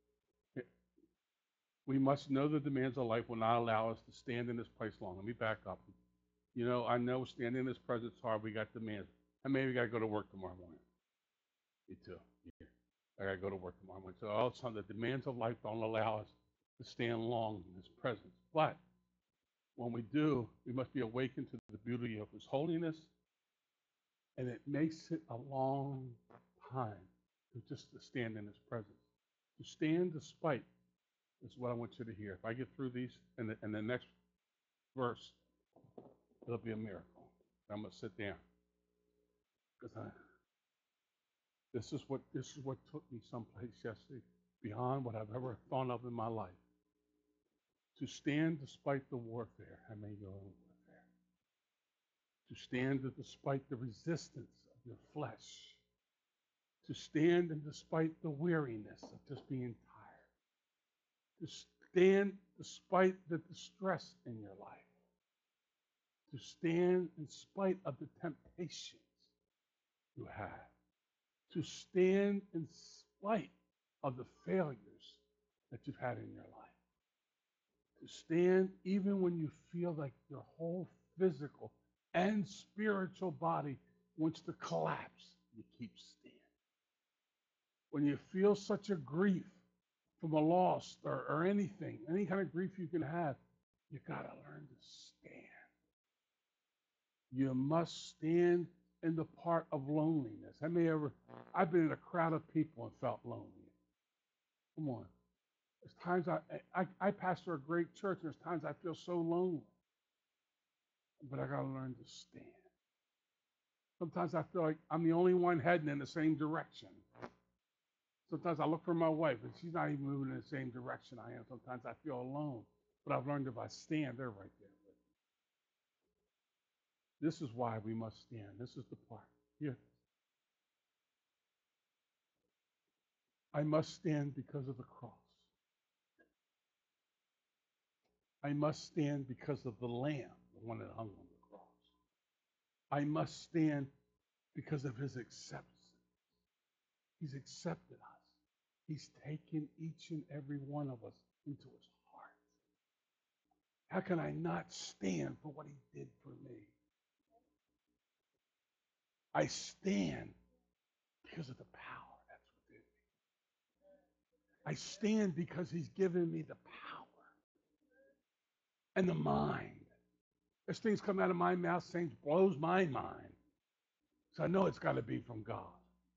we must know the demands of life will not allow us to stand in this place long. Let me back up. You know, I know standing in this presence is hard. We got demands. And maybe we got to go to work tomorrow morning. Me too. Yeah. I got to go to work tomorrow morning. So all of a sudden, the demands of life don't allow us to stand long in His presence. But when we do, we must be awakened to the beauty of His holiness. And it makes it a long time to stand in His presence. To stand despite is what I want you to hear. If I get through these and the next verse, it'll be a miracle. I'm going to sit down because this is what took me someplace yesterday beyond what I've ever thought of in my life. To stand despite the warfare. I may go on warfare. To stand despite the resistance of your flesh. To stand and despite the weariness of just being tired. To stand despite the distress in your life. To stand in spite of the temptations you have. To stand in spite of the failures that you've had in your life. To stand even when you feel like your whole physical and spiritual body wants to collapse, you keep standing. When you feel such a grief from a loss or anything, any kind of grief you can have, you got to learn to stand. You must stand in the part of loneliness. I've been in a crowd of people and felt lonely. Come on. There's times I pastor a great church, and there's times I feel so lonely. But I got to learn to stand. Sometimes I feel like I'm the only one heading in the same direction. Sometimes I look for my wife, and she's not even moving in the same direction I am. Sometimes I feel alone. But I've learned if I stand, they're right there with me. This is why we must stand. This is the part. Here. I must stand because of the cross. I must stand because of the Lamb, the one that hung on the cross. I must stand because of his acceptance. He's accepted us. He's taken each and every one of us into his heart. How can I not stand for what he did for me? I stand because of the power that's within me. I stand because he's given me the power and the mind. There's things come out of my mouth, things blows my mind. So I know it's got to be from God.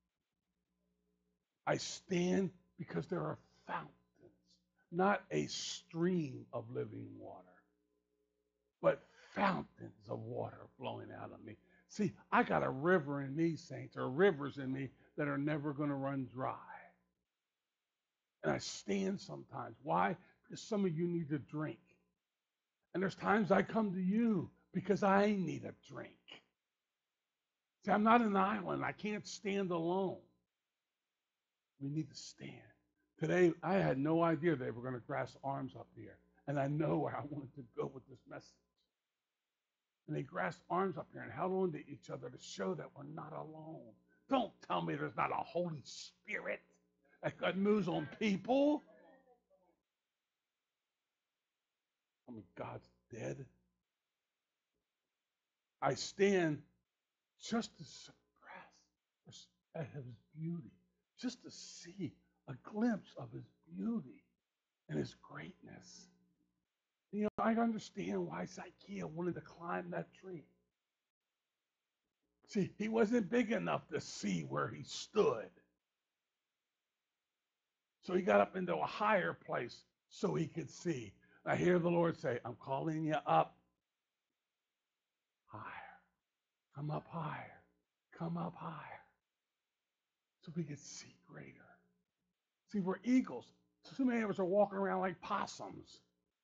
I stand because there are fountains, not a stream of living water, but fountains of water flowing out of me. See, I got a river in me, saints, or rivers in me that are never going to run dry. And I stand sometimes. Why? Because some of you need a drink. And there's times I come to you because I need a drink. See, I'm not an island. I can't stand alone. We need to stand. Today, I had no idea they were going to grasp arms up here. And I know where I wanted to go with this message. And they grasped arms up here and held on to each other to show that we're not alone. Don't tell me there's not a Holy Spirit that moves on people. I mean, God's dead. I stand just to suppress his beauty, just to see a glimpse of his beauty and his greatness. You know, I understand why Zacchaeus wanted to climb that tree. See, he wasn't big enough to see where he stood. So he got up into a higher place so he could see. I hear the Lord say, I'm calling you up higher. Come up higher. Come up higher. So we could see greater. See, we're eagles. So many of us are walking around like possums.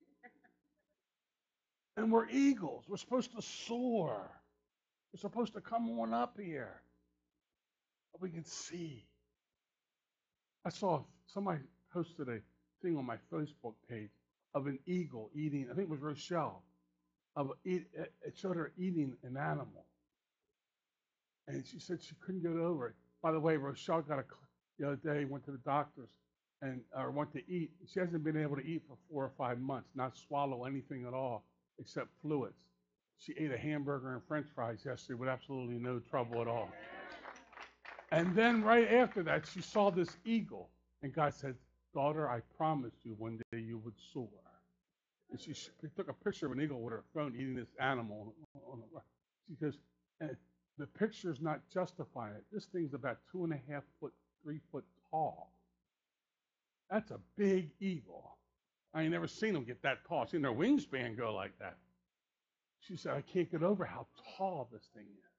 And we're eagles. We're supposed to soar. We're supposed to come on up here. But we can see. I saw somebody posted a thing on my Facebook page of an eagle eating, I think it was Rochelle, it showed her eating an animal. And she said she couldn't get over it. By the way, Rochelle the other day, went to the doctors or went to eat. She hasn't been able to eat for 4 or 5 months, not swallow anything at all except fluids. She ate a hamburger and french fries yesterday with absolutely no trouble at all. And then right after that, she saw this eagle. And God said, daughter, I promised you one day you would soar. And she took a picture of an eagle with her phone eating this animal. She goes, the picture's not justifying it. This thing's about 2.5 foot, 3 foot tall. That's a big eagle. I ain't never seen them get that tall. I've seen their wingspan go like that. She said, I can't get over how tall this thing is.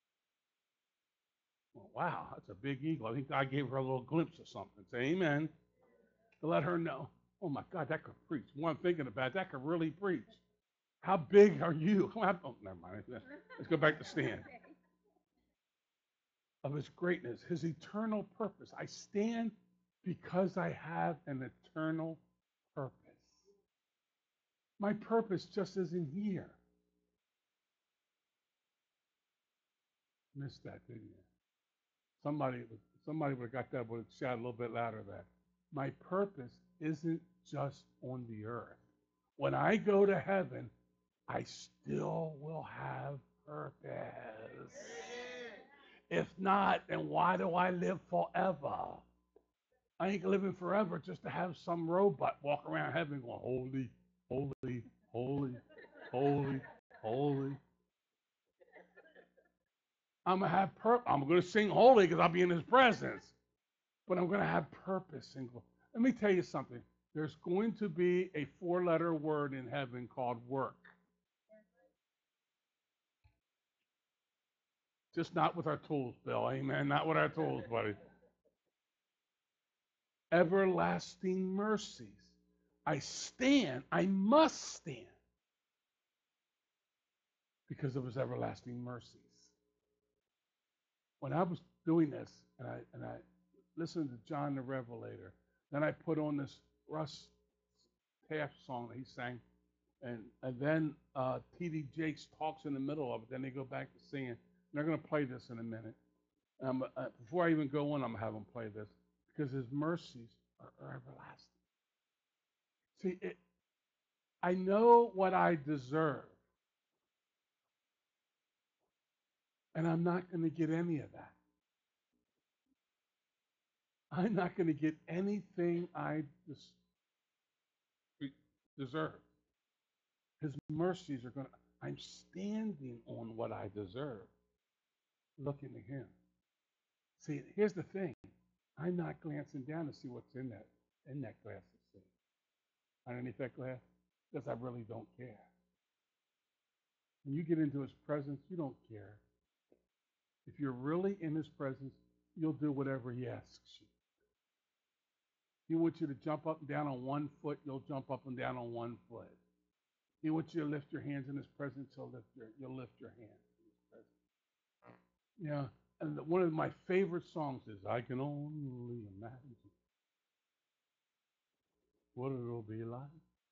Well, wow, that's a big eagle. I think God gave her a little glimpse of something. Say amen. To let her know Oh my God, that could preach. One I'm thinking about, that could really preach. How big are you? Oh, never mind. Let's go back to stand. Of his greatness, his eternal purpose. I stand because I have an eternal purpose. My purpose just isn't here. Missed that, didn't you? Somebody would have got that, would have shouted a little bit louder than that. My purpose isn't just on the earth. When I go to heaven, I still will have purpose. If not, then why do I live forever? I ain't living forever just to have some robot walk around heaven going, holy, holy, holy, holy, holy. I'm going to sing holy because I'll be in his presence. But I'm going to have purpose. Let me tell you something. There's going to be a 4-letter word in heaven called work. Just not with our tools, Bill. Amen. Not with our tools, buddy. Everlasting mercies. I must stand because of his everlasting mercies. When I was doing this, and I listened to John the Revelator, then I put on this Russ Taff song that he sang, and then T.D. Jakes talks in the middle of it. Then they go back to singing. They're going to play this in a minute. Before I even go on, I'm going to have them play this because his mercies are everlasting. See, I know what I deserve, and I'm not going to get any of that. I'm not going to get anything I deserve. His mercies are going to, I'm standing on what I deserve, looking to him. See, here's the thing. I'm not glancing down to see what's in that glass of sea. Underneath that glass, because I really don't care. When you get into his presence, you don't care. If you're really in his presence, you'll do whatever he asks you. He wants you to jump up and down on one foot, you'll jump up and down on one foot. He wants you to lift your hands in his presence, you'll lift your hands in his presence. Yeah, and one of my favorite songs is I Can Only Imagine What It'll Be Like.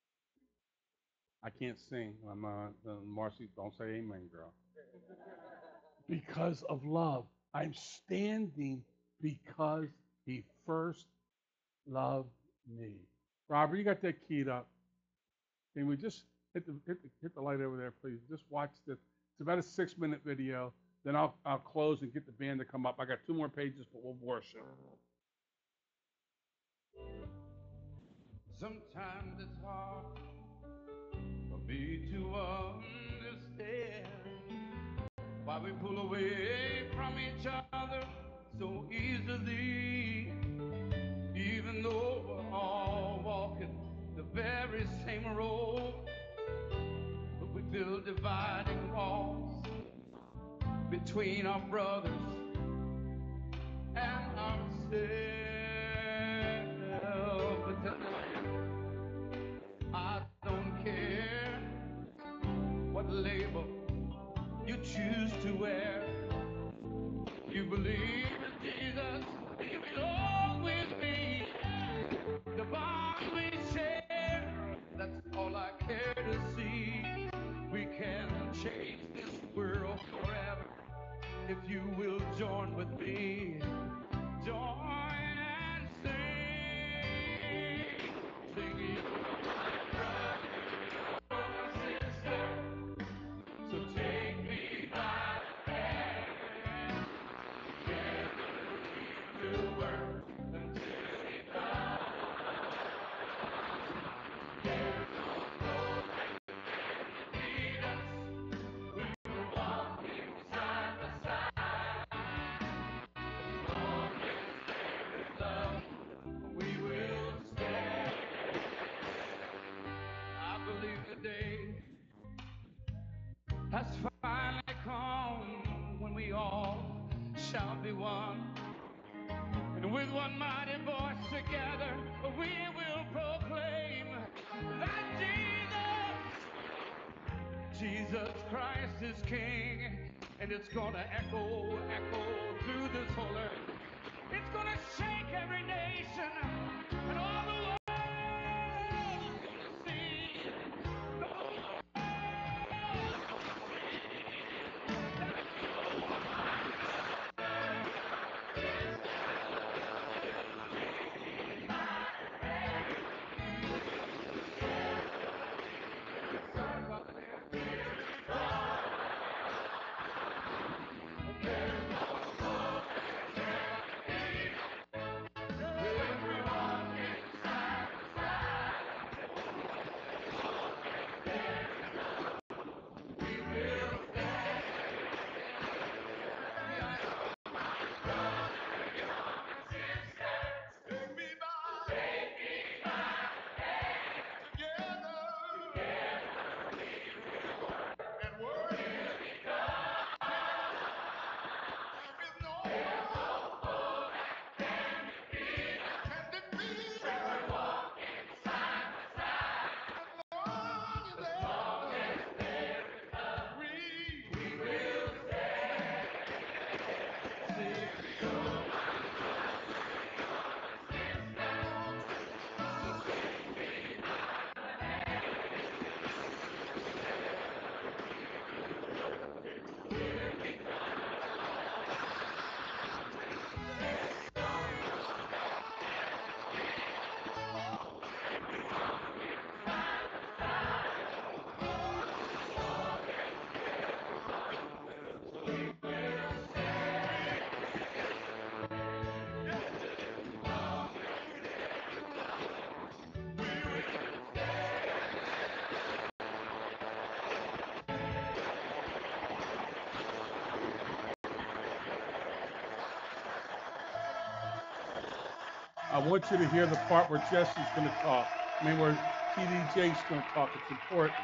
I can't sing. Marcy, don't say amen, girl. Because of love. I'm standing because he first loved me. Robert, you got that keyed up. Can we just hit the light over there, please? Just watch this. It's about a 6-minute video. Then I'll close and get the band to come up. I got 2 more pages, but we'll worship. Sometimes it's hard for me to understand why we pull away from each other so easily, even though we're all walking the very same road, but we build dividing walls between our brothers and ourselves. But I don't care what label you choose to wear. You believe in Jesus, He will always be the bond we share. That's all I care to see. We can change this world forever if you will join with me. Join and sing. Sing it, brother, sister. So take me by the hand. Together we will work until we come. There's no road that can lead us. We will walk side by side. As long as there is love, we will stand. I believe the day has finally come when we all shall be one, and we'll With one mighty voice together, we will proclaim that Jesus Christ is King. And it's gonna echo, echo through this whole earth. It's gonna shake every nation and all the world is gonna see. The whole I want you to hear the part where Jesse's going to talk. Where TD Jake's going to talk. It's important.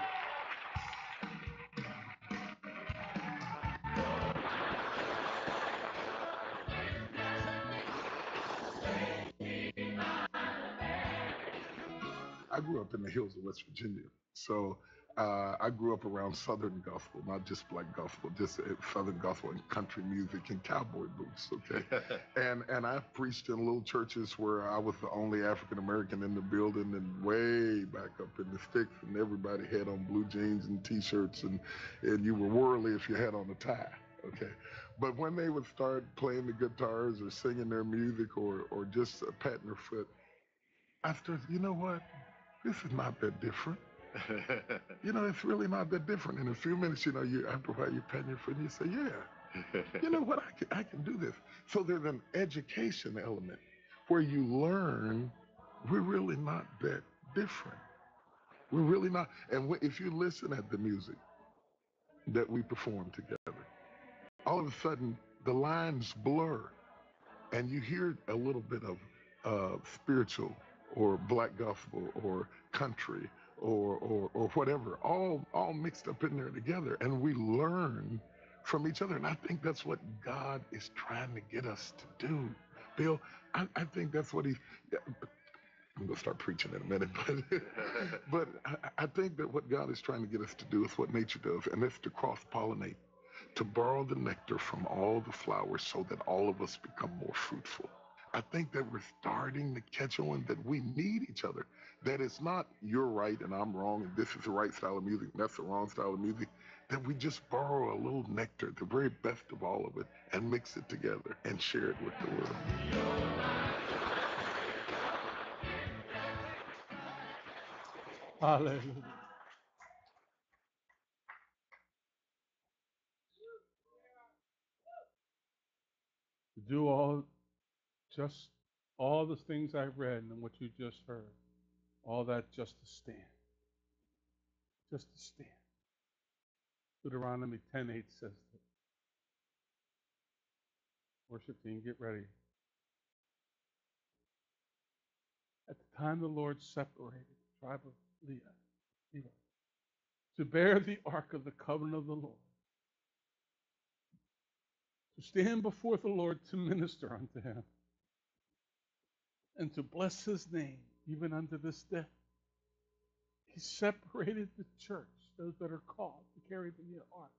I grew up in the hills of West Virginia. So I grew up around Southern gospel, not just black gospel, just Southern gospel and country music and cowboy boots, okay? and I preached in little churches where I was the only African American in the building, and way back up in the sticks, and everybody had on blue jeans and t-shirts, and you were worldly if you had on a tie. Okay, but when they would start playing the guitars or singing their music or just patting their foot, I started, you know what? This is not that different. It's really not that different. In a few minutes, after a while, you pat your foot and you say, yeah, you know what? I can do this. So there's an education element where you learn we're really not that different. We're really not. And if you listen at the music that we perform together, all of a sudden the lines blur and you hear a little bit of spiritual or black gospel or country or whatever, all mixed up in there together, and we learn from each other. And I think that's what God is trying to get us to do. Bill, I think that's what I'm going to start preaching in a minute, but I think that what God is trying to get us to do is what nature does, and it's to cross-pollinate, to borrow the nectar from all the flowers so that all of us become more fruitful. I think that we're starting to catch on that we need each other, that it's not you're right and I'm wrong and this is the right style of music and that's the wrong style of music, that we just borrow a little nectar, the very best of all of it, and mix it together and share it with the world. Hallelujah. To do all the things I read and what you just heard, all that just to stand. Just to stand. Deuteronomy 10:8 says that. Worship team, get ready. At the time the Lord separated the tribe of Levi to bear the ark of the covenant of the Lord, to stand before the Lord to minister unto him. and to bless his name even unto this day. He separated the church, those that are called to carry the ark.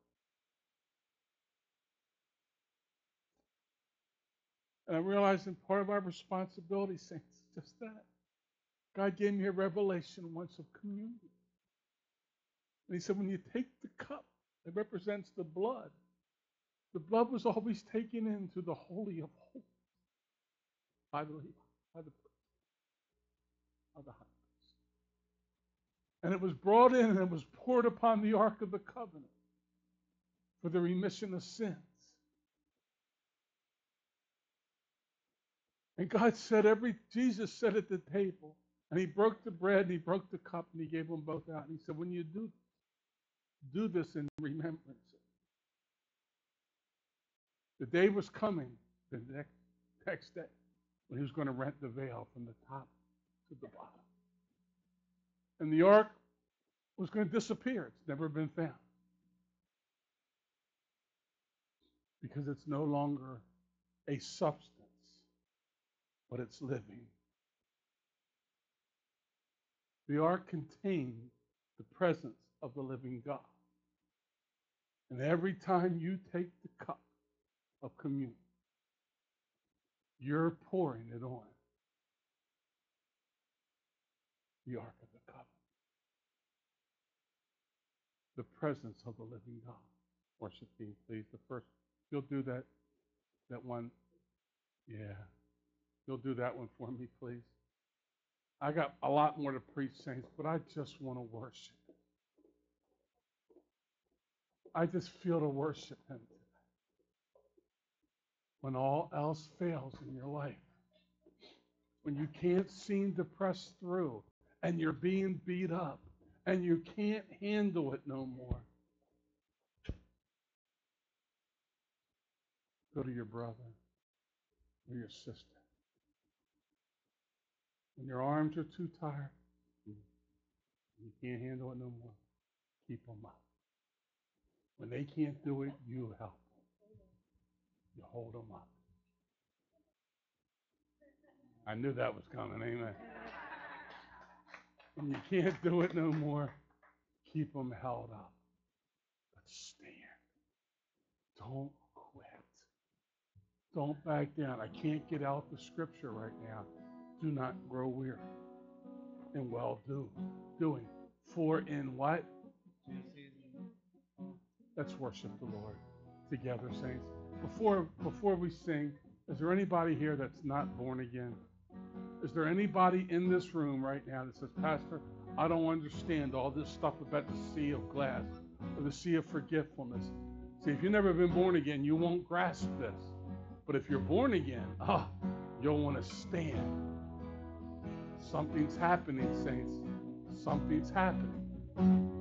And I realized in part of our responsibility, saints, is just that. God gave me a revelation once of communion. And he said, when you take the cup, it represents the blood. The blood was always taken into the Holy of Holies by the high priest. And it was brought in and it was poured upon the Ark of the Covenant for the remission of sins. And God said, Jesus said at the table, and he broke the bread and he broke the cup and he gave them both out. And he said, when you do this in remembrance. The day was coming, the next day, when he was going to rent the veil from the top to the bottom. And the ark was going to disappear. It's never been found. Because it's no longer a substance, but it's living. The ark contained the presence of the living God. And every time you take the cup of communion, you're pouring it on the Ark of the Covenant. The presence of the living God. Worship team, please. The first, you'll do that one. Yeah. You'll do that one for me, please. I got a lot more to preach, saints, but I just want to worship. I just feel to worship him today. When all else fails in your life, when you can't seem to press through and you're being beat up and you can't handle it no more, go to your brother or your sister. When your arms are too tired, you can't handle it no more, keep them up. When they can't do it, you help them. You hold them up. I knew that was coming, amen. When you can't do it no more, keep them held up. But stand. Don't quit. Don't back down. I can't get out the scripture right now. Do not grow weary in well-doing. For in what? Let's worship the Lord together, saints. Before we sing, is there anybody here that's not born again? Is there anybody in this room right now that says, Pastor, I don't understand all this stuff about the sea of glass or the sea of forgetfulness? See, if you've never been born again, you won't grasp this. But if you're born again, you'll want to stand. Something's happening, saints. Something's happening.